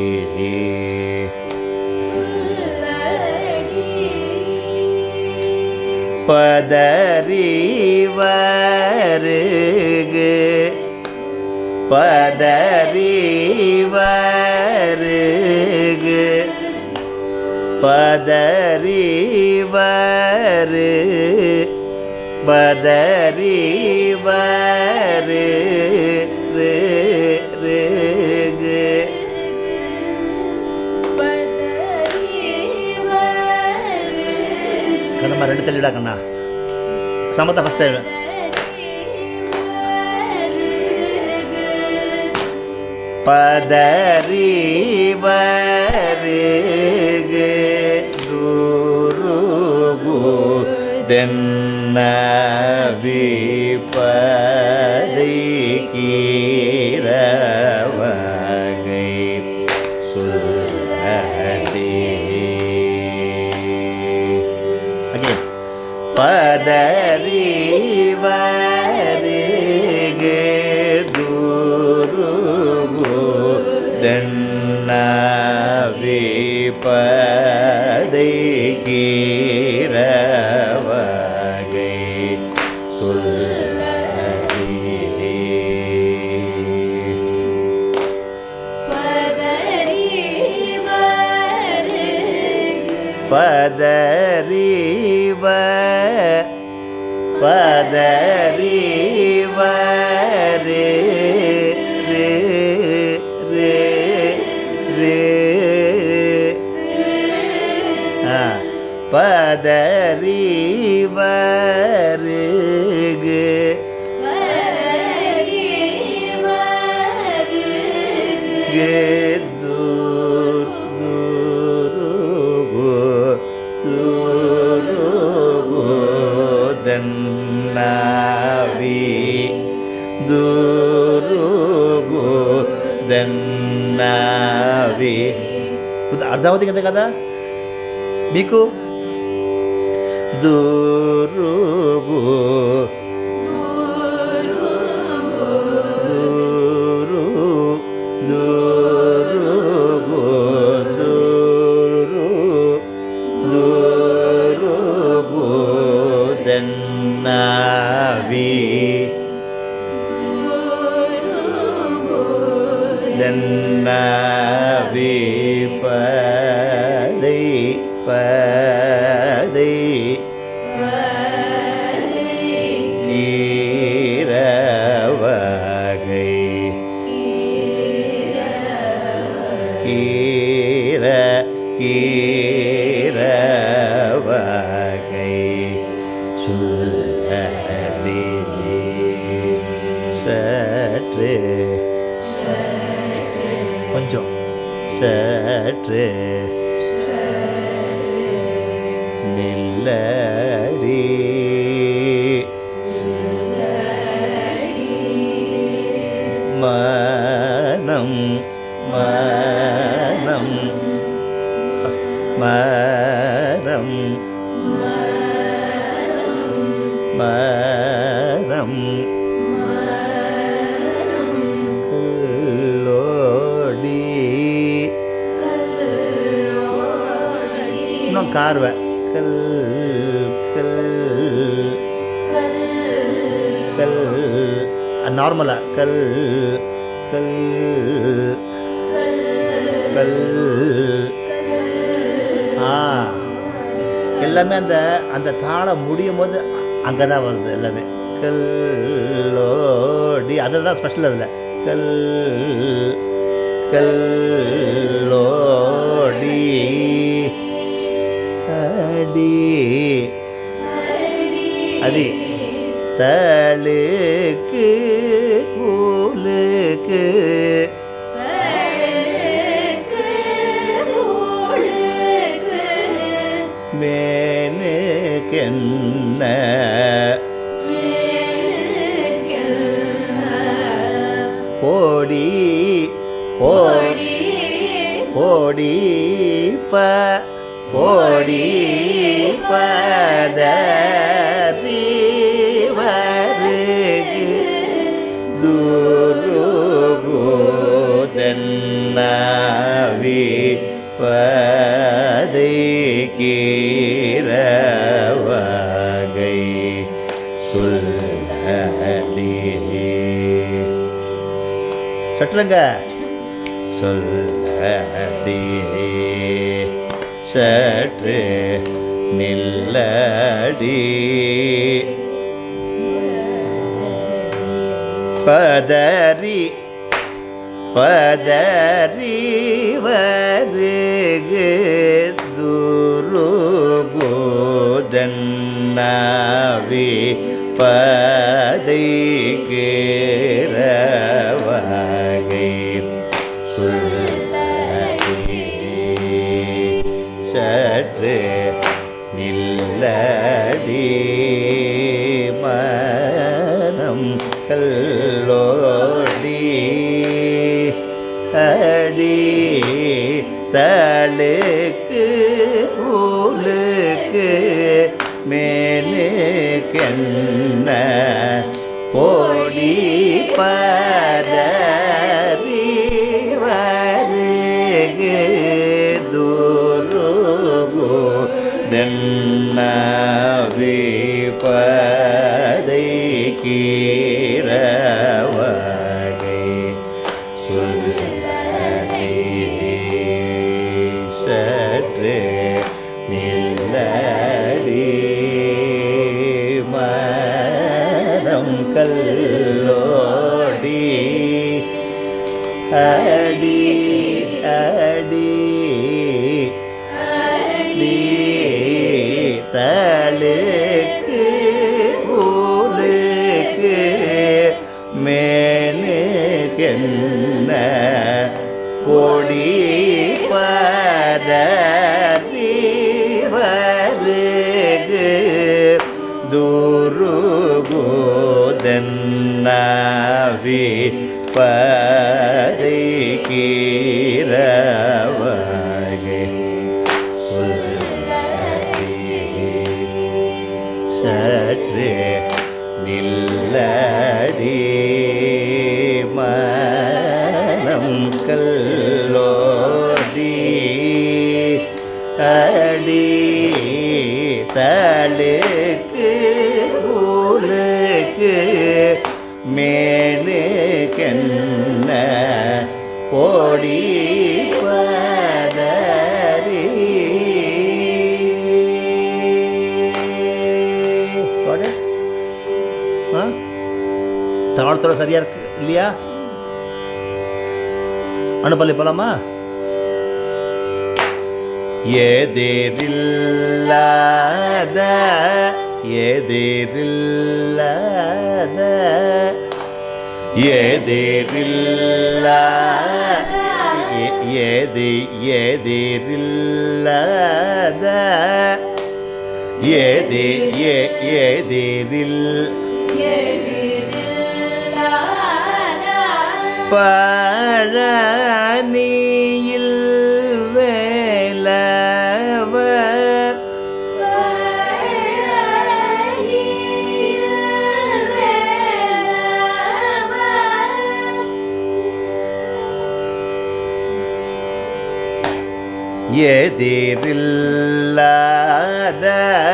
பதறி வருகு பதறி வருகு பதறி வரு பதறி வரு கண்ணம்மா ரெண்டு தள்ளிடா கண்ணா சமத்தா ஃபர்ஸ்ட் டைம் பதறி வருகு துருகு தென்னவி பதை கீரவகை சொல்லடி again பதறி வருகு துருகு தென்னவி பதை கீரவகை சொல்லடி பதறி பதறி வரு பதறி வருகு దన్నావి దూరుగు దన్నావి అర్థమవుతుంది కదా మీకు దూరుగు దన్నావి పదై పదై கீரவகை கீர கீரவகை சொல்லடி சற்று கொஞ்சம் சற்று நில்லடி மனம் மனம் மனம் மனம் கல்லோடி இன்னும் கார்வை கல் கல் கல் நார்மலா கல் கல் கல் எல்லாமே அந்த அந்த தாளம் முடியும் போது அங்கே தான் வருது எல்லாமே கல்லோடி அதுதான் ஸ்பெஷல் அதில் கல் கல்லோடி அடி அடி தழுக்கு கூலுக்கு மேனுக்கென்ன போடி போடி போடி போடி பதறி கீரவகை சொல்லடி. சற்றுங்க சொல்லடி சற்று நில்லடி. பதறி பதறி வருகு துருபோதன்னாவி பதை கீரவகை சொல்லடி. சற்று நில்லடி மனம் கல்லோடி. அடி தழுக்கு கூலுக்கு மேலுக்கென்ன போடி பதறி வருகு துருபோதன்னாவி பதை கீரவகை சொல்லடி. சற்று நில்லடி மனம் கல்லோடி. அடி அடி அடி தழுக்கு கூலுக்கு மேலுக்கென்ன பொடி பதறி வருகு துருபோதன்னாவி பதை கீரவகை சொல்லடி. சற்று நில்லடி மனம் கல்லோடி. அடி தழுக்கு கூலுக்கு மேலுக்கென்ன போடி பதறி. தாழ்த்தோட சரியா இருக்கு இல்லையா? அனுப்பள்ளி போலாமா? எதிரில்லாத எதிரில்லாத எதிரில்லாத எதிரில்லாத எதிரில் பழனியில் வேலவர் எதிரில்லாத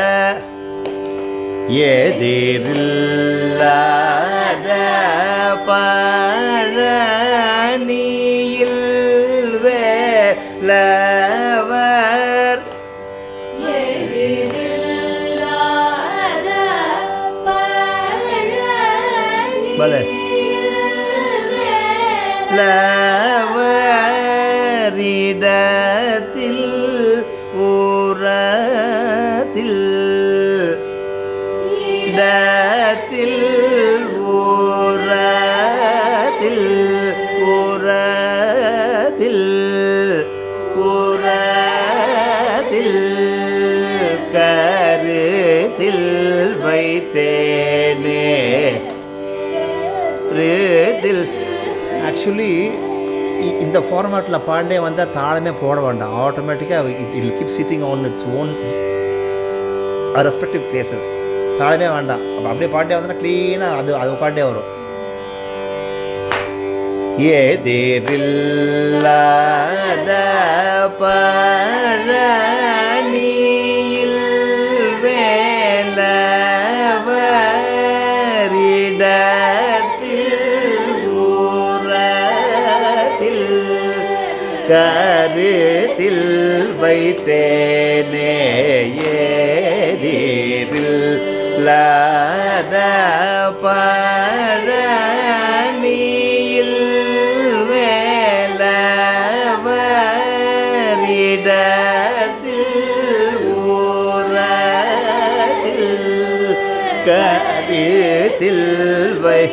எதிரில்லாத பழனியில் வேலவர் லவரிடத்தில் ஊரத்தில் இடத்தில் ஊரத்தில் ஊரத்தில் ஊரத்தில் கருத்தில் வைத்தேனே. ஆக்சுவலி இந்த ஃபார்மேட்டில் பாண்டே வந்தால் தாளமே போட வேண்டாம், ஆட்டோமேட்டிக்காக it keep sitting on its own respective places. தாளமே வேண்டாம், அப்போ அப்படியே பாண்டே வந்தோன்னா க்ளீனாக அது உட்காண்டே வரும். எதிரில்லாத பழனி கருத்தில் வைத்தேனே ஏதிரில்லாத பழனியில் வேலவரிடத்தில் ஊரத்தில் கருத்தில் வை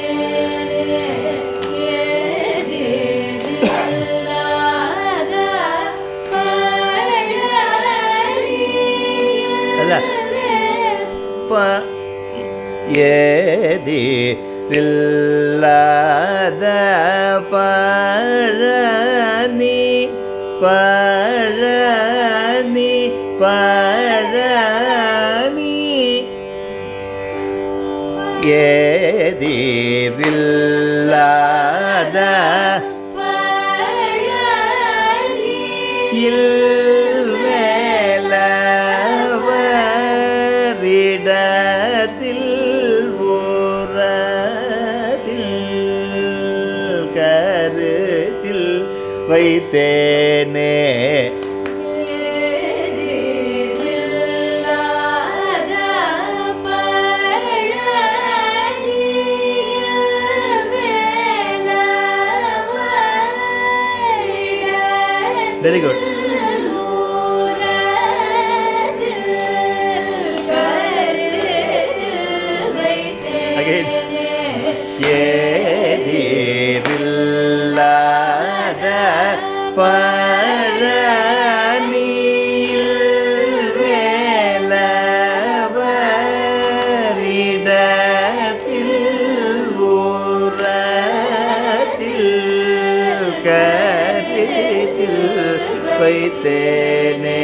ஏதிரில்லாத பழனி பழனி பழனி ஏதிரில்லாத பழனியில் வேலவரிடத்தில் ஊரத்தில் கருத்தில் வைத்தேனே Very good. Again. ஏதிரில்லாத பழனியில் வேலவரிடத்தில் ஊரத்தில் கருத்தில் வைத்தேனே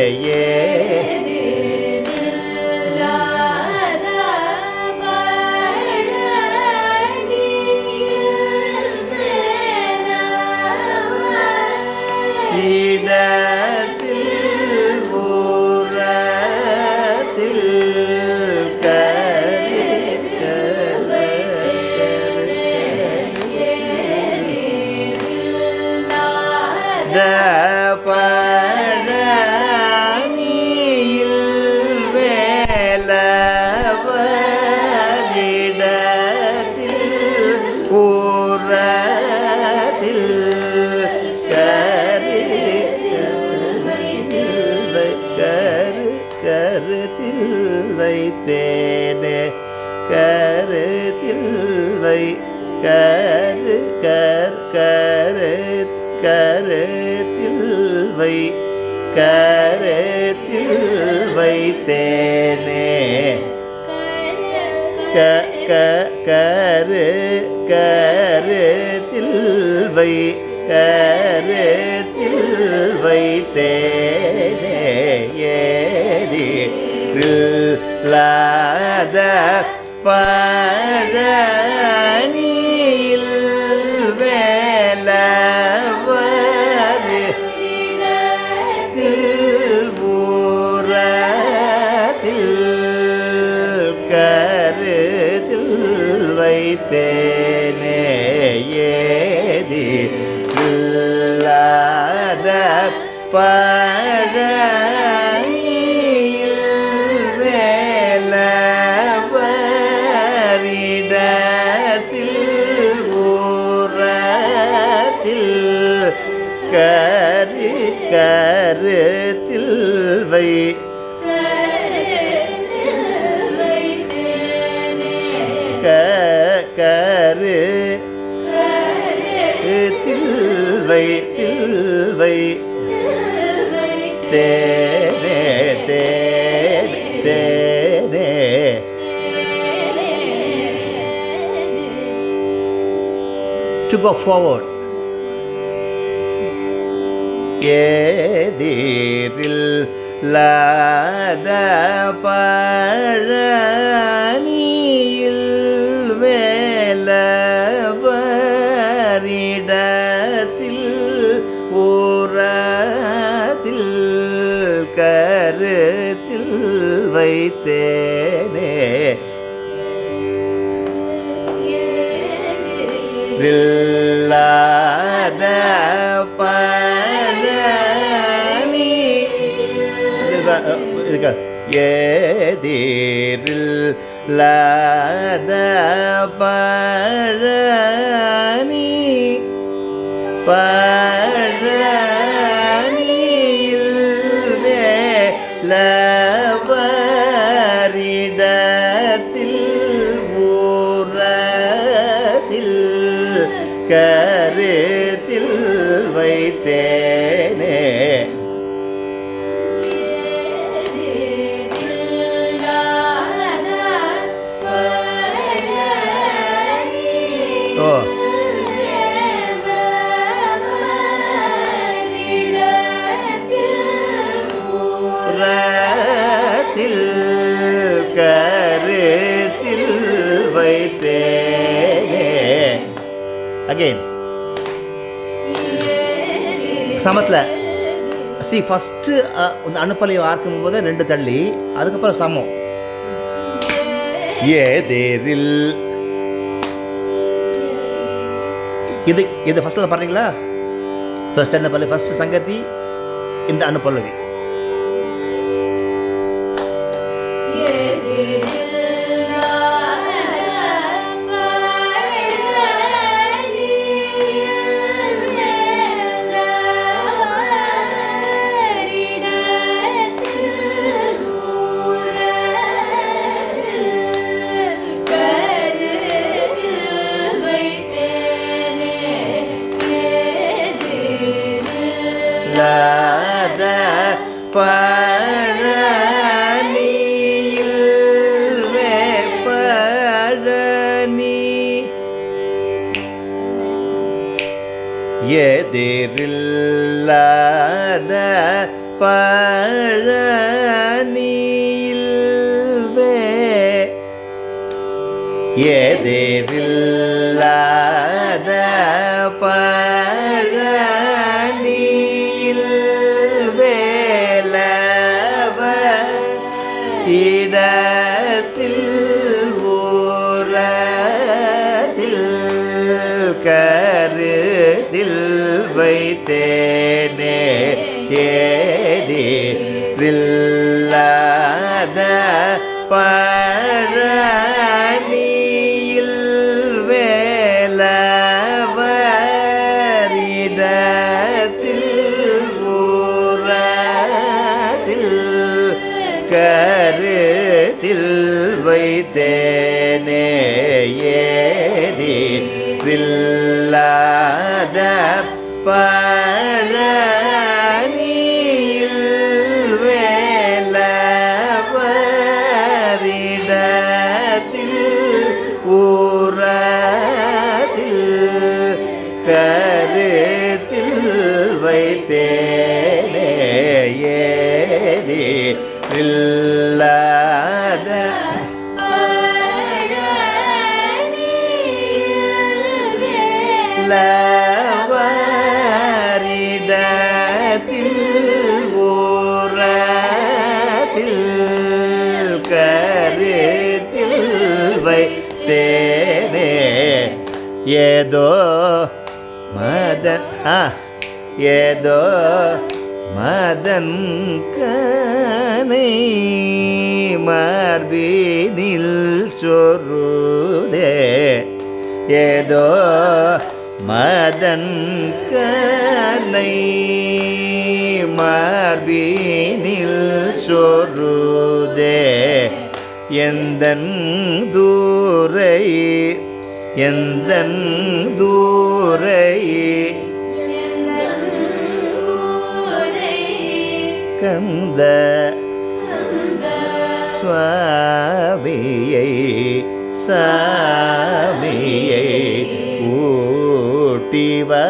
இடத்தில் ஊரத்தில் பழனியில் வேலவரிடத்தில் ஊரத்தில் கருத்தில் வைத்தேனே கருத்தில் வை கருத்தில் வை கருத்தில் வைத்தேனே கருத்தில் வை கருத்தில் வைத்தேனே ஏதிரில்லாத பழனியில் வேலவரிடத்தில் ஊரத்தில் கருத்தில் வைத்தேனே ஏதிரில்லாத பழனியில் வேலவரிடத்தில் ஊரத்தில் கருத்தில் வை கருத்தில் வை தேனே தேனே to go forward. ஏதிரில்லாத பழனியில் வேலவரிடத்தில் ஊரத்தில் கருத்தில் வைத்தேனே இல்லாத எதிரில்லாத பழனி பழனியில் வேலவரிடத்தில் ஊரத்தில் கருத்தில் வைத்தேனே. ஓ கருத்தில் வைத்தேனே. அகைன் சமத்தில் சி ஃபஸ்ட்டு அனுப்பலையை ஆர்க்கும் போது 2 தள்ளி, அதுக்கப்புறம் சமம். எதிரில் இது இது ஃபஸ்ட்டில் பாடுறீங்களா? ஃபர்ஸ்ட் அனுப்பல்லவி, ஃபஸ்ட்டு சங்கதி, இந்த அனுப்பல்லவி. பழனியில் பழனி எதிரில்லாத பழனியில் எதிரில்லாத பழனியில் இடத்தில் ஊரத்தில் கருத்தில் வைத்தேனே. எதிரில்லாத பழனியில் வேலவரிடத்தில் ஊரத்தில் கருத்தில் வைத்தேனே. எதிரில்லாத பழனியில் வேலவரிடத்தில் ஊரத்தில் கருத்தில் வைத்தேனே. எதிரில்லாத லவரிடத்தில் ஊரத்தில் கருத்தில் வைத்தேனே. ஏதோ மதன் ஏதோ மதன் கனை மார்பினில் சொருதே. ஏதோ மதன் கனை மார்பினில் சொருதே. எந்தன் தூரை எந்தன் தூரை கந்த சுவாமியை சாமியை ஊட்டிவா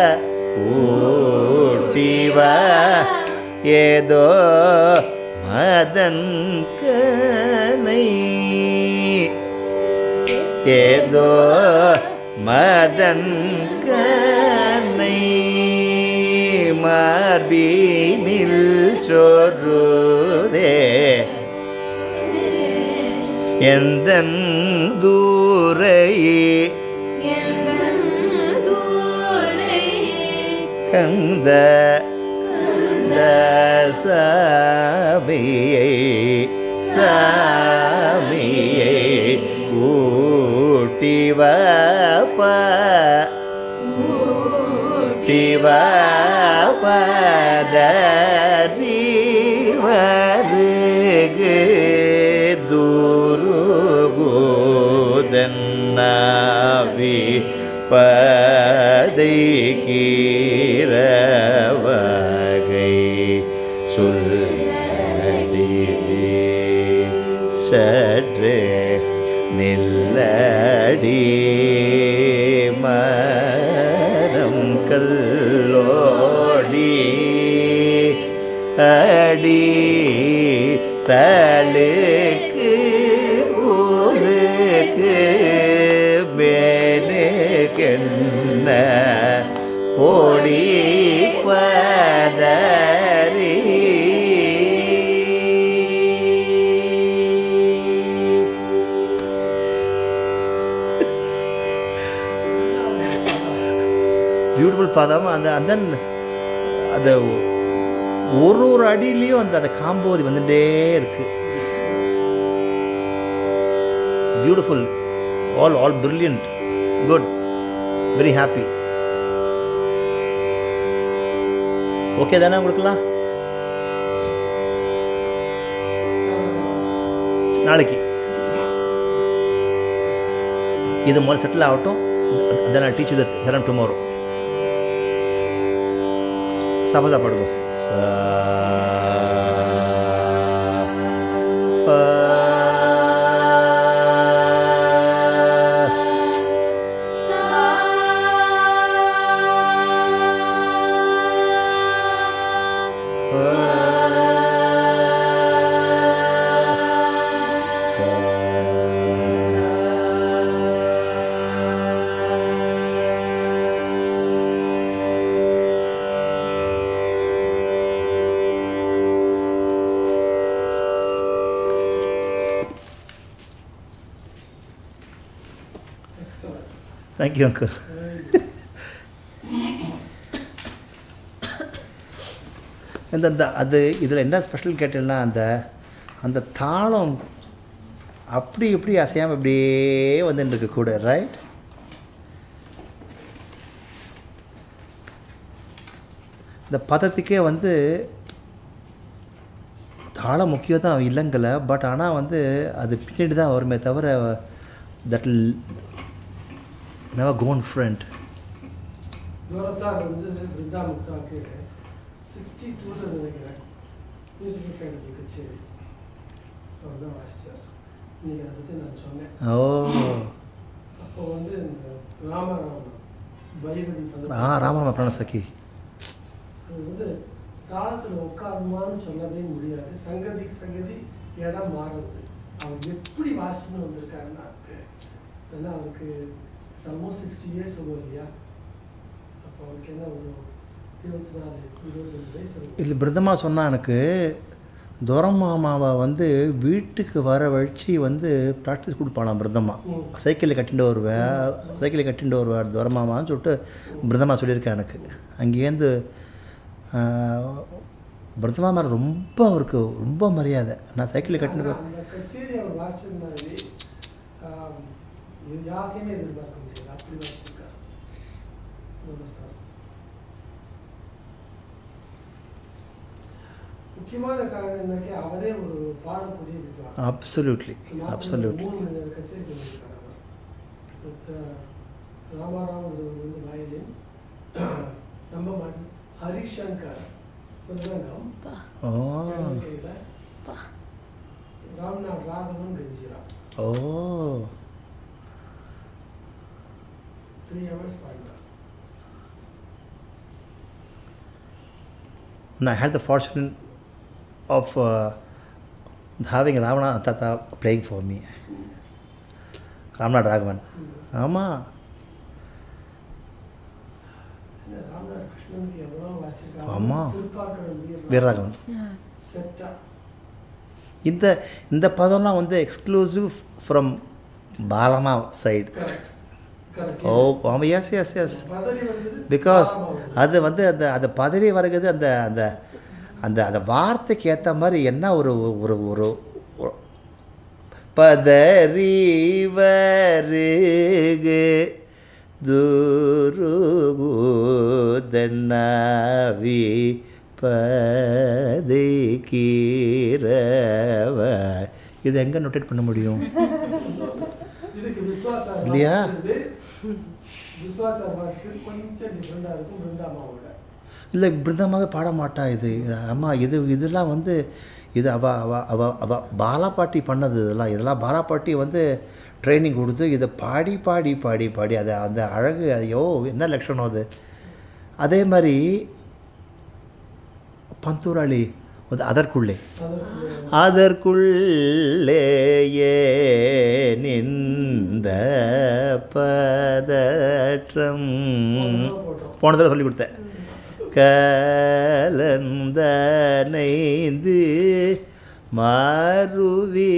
ஊட்டிவா. ஏதோ மதன் கனை ஏதோ மதன் கனை மார்பினில் சொருதே. எந்தன் தூரை கந்த சாமியை சாமியை ஊட்டிவதறி வருகு துருகுதன்னாவி பதை கீரவகை சொல்லடி சற்றே நில்லடி மரம் கல்லோடி அடி தழுக்கு கூழுக்கு மேலுக்கென்ன போடி பதறி பியூட்டிஃபுல் பாதம். அந்த அந்த ஒரு அடியிலையும் அந்த காம்போதி வந்துட்டே இருக்கு. Beautiful, all brilliant, good, very happy. Okay தானே உங்களுக்குலாம்? நாளைக்கு இது முதல்ல செட்டில் ஆகட்டும். then I'll teach you the theorem tomorrow. சாப்பா சாப்பாடுவோம். Thank you, uncle. அது இதில் என்ன ஸ்பெஷல் கேட்டேன்னா அந்த தாளம் அப்படி இப்படி அசையாமல் இப்படியே வந்துருக்கு கூட, ரைட்? இந்த பதத்துக்கே தாளம் முக்கியம் தான் இல்லைங்கல, பட் ஆனால் அது பின்னாடி தான் வருமே தவிர that will never go in front. Sir Brinda முக்தாவுக்கு 62ல் நினைக்கிறேன் மியூசிக் அகாடமி கச்சேரி அவர் தான் வாசிச்சார். இன்னைக்கு அதை பற்றி நான் சொன்னேன். அப்போ இந்த ராமராம பைரவி ராமராம பிராணசகி அது தாளத்தில் உட்காருமான்னு சொல்லவே முடியாது. சங்கதி இடம் மாறுறது. அவர் எப்படி வாசிச்சுன்னு வந்திருக்காருன்னா ஏன்னா அவருக்கு ஆல்மோஸ்ட் 60 years ஆகும் இல்லையா? அப்போ அவருக்கு என்ன ஒரு 24-25 வயசு. இது பிரதமா சொன்னால் எனக்கு துரமாமாவை வீட்டுக்கு வர வச்சு ப்ராக்டிஸ் கொடுப்பானாம் பிரதமா. சைக்கிளில் கட்டிட்டு வருவார் துரமாமான்னு சொல்லிட்டு பிரதமா சொல்லியிருக்கேன் எனக்கு. அங்கேருந்து பிரதமா மேலே ரொம்ப அவருக்கு ரொம்ப மரியாதை. நான் சைக்கிளில் கட்டிட்டு அந்த கச்சேரி அவர் வாசிச்சது மாதிரி யாருக்குமே எதிர்பார்க்க முடியாது. அப்படி வாசிச்சிருக்கார் சார். முக்கியமான காரணம் என்னக்கே அவரே ஒரு பாடக்கூடிய வித்வான். அப்சல்யூட்லி 3 கச்சேரி பண்ணியிருக்கார் அவர். ராமாராம் வயலின், நம்ம ஹரிசங்கர் மிருதங்கம், ராம்நாத் ராகவன் கஞ்சிரா. 3 hours பாடினார். I had the fortune of having Ramana Tata playing for me. Ramnath Raghavan. ஆமாம். ராம்நாத் கிருஷ்ணனுக்கு எவ்வளோ வாசிச்சிருக்காங்க. ஆமாம். திருப்பார்கடல் வீரராகவன். செட்டா. இந்த பதம்லாம் எக்ஸ்க்ளூசிவ் ஃப்ரம் பாலமா சைடு. ஆமாம். எஸ் பிகாஸ் அது அந்த பதறி வருகிறது அந்த அந்த அந்த அந்த வார்த்தைக்கு ஏற்ற மாதிரி என்ன ஒரு ஒரு ஒரு பதறி வருகு துருகுதன்னாவி பதை கீரவ. இது எங்கே நோட்டேட் பண்ண முடியும் இதுக்கு விஸ்வாசா இல்லையா? விஸ்வாசா வாசிக்கிறது கொஞ்சம் டிஃப்ரெண்டாக இருக்கும் பிருந்தாமாவோட. இல்லை, பிருந்தாமாவே பாட மாட்டா இது. அம்மா இதெல்லாம் வந்து இது அவ பாலாபாட்டி பண்ணது. இதெல்லாம் பாலாபாட்டி வந்து ட்ரைனிங் கொடுத்து இதை பாடி பாடி பாடி பாடி அதை அந்த அழகு, ஐயோ என்ன லட்சணம் அது. அதே மாதிரி பந்தூராளி வந்து அதற்குள்ளேயே நின்ற பதற்றம் போன தடவை சொல்லி கொடுத்தேன். கலந்தனைந்து மாறுவி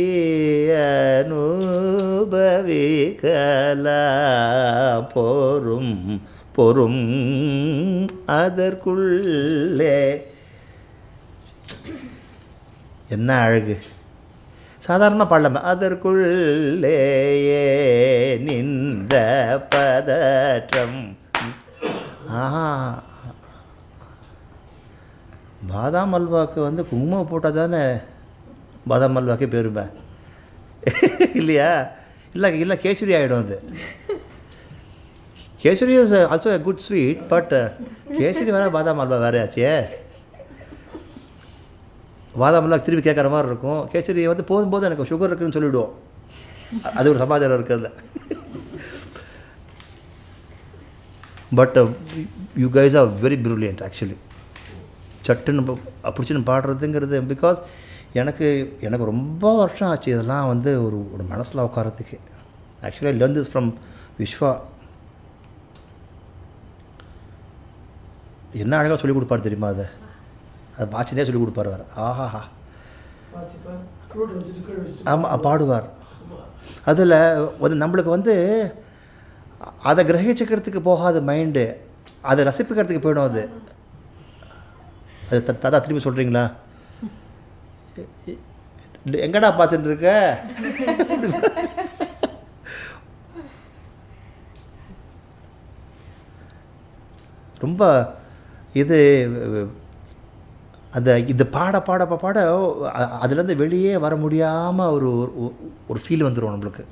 அனுபவிக்கலாம் பொறும் பொறும் அதற்குள்ளே. என்ன அழகு! சாதாரணமாக பாடலாமா? அதற்குள்ளேயே நின்ற பதற்றம். பாதாம் அல்வாவுக்கு வந்து குங்குமம் போட்டால் தானே பாதாம் அல்வாக்கே பேருமே இல்லையா? இல்லை கேசரி ஆகிடும் அது. Kesari is also a good sweet, but kesari வேறு பாதாம் அல்வா வேறு ஆச்சே. பாதாம் அல்வா திருப்பி கேட்குற மாதிரி இருக்கும். கேசரி வந்து போகும்போது எனக்கு சுகர் இருக்குதுன்னு சொல்லிவிடுவோம். அது ஒரு சமாச்சாரம் இருக்கிறது. But you guys are very brilliant actually. சட்டுன்னு பிடிச்சின்னு பாடுறதுங்கிறது. பிகாஸ் எனக்கு ரொம்ப வருஷம் ஆச்சு இதெல்லாம் வந்து ஒரு மனசில் உட்காரத்துக்கு. Actually learn this from Viswa. என்ன அழகாக சொல்லிக் கொடுப்பார் தெரியுமா? அதை வாட்சினே சொல்லிக் கொடுப்பார் வேறு. ஆஹாஹா, ஆமாம் பாடுவார். அதில் வந்து நம்மளுக்கு வந்து அதை கிரகிச்சுக்கிறதுக்கு போகாத மைண்டு, அதை ரசிப்பிக்கிறதுக்கு போயிடும். அது தாத்தா திரும்பி சொல்கிறீங்களா? எங்கடா பார்த்துட்டு இருக்க? ரொம்ப இது இந்த பாட பாட பாட அதுலேருந்து வெளியே வர முடியாமல் ஒரு ஃபீல் வந்துடும் நம்மளுக்கு.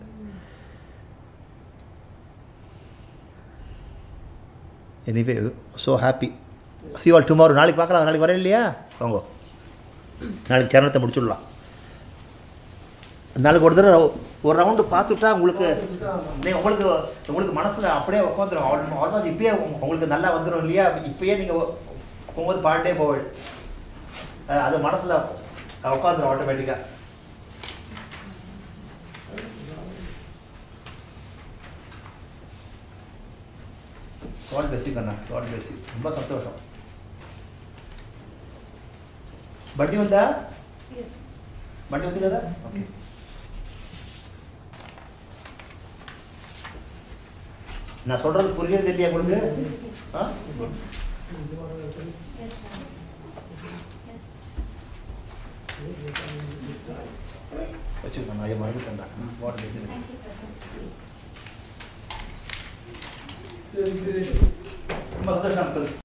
Anyway so happy. see you all tomorrow. நாளைக்கு பார்க்கலாம். நாளைக்கு வரேன் இல்லையா? வாங்க, நாளைக்கு சரணத்தை முடிச்சுடலாம். நாளைக்கு ஒரு தடவை ஒரு ரவுண்டு பார்த்துட்டா உங்களுக்கு மனசில் அப்படியே உட்காந்துரும். ஆல்மோஸ்ட் இப்போயே உங்களுக்கு நல்லா வந்துடும் இல்லையா? இப்போயே நீங்கள் போகும்போது பாட்டே போவல் அது மனசில் உட்காந்துரும் ஆட்டோமேட்டிக்காக. God bless you Kanna, God bless you. ரொம்ப சந்தோஷம். బండి ఉందా? బండి ఉంది కదా? ఓకే. நான் சொல்கிறது புரியுறது இல்லையா உங்களுக்கு? வச்சுக்கோங்க, நான் மறந்துட்டேன்டா. வாட் பேசுகிறேன்? ரொம்ப சந்தோஷம்.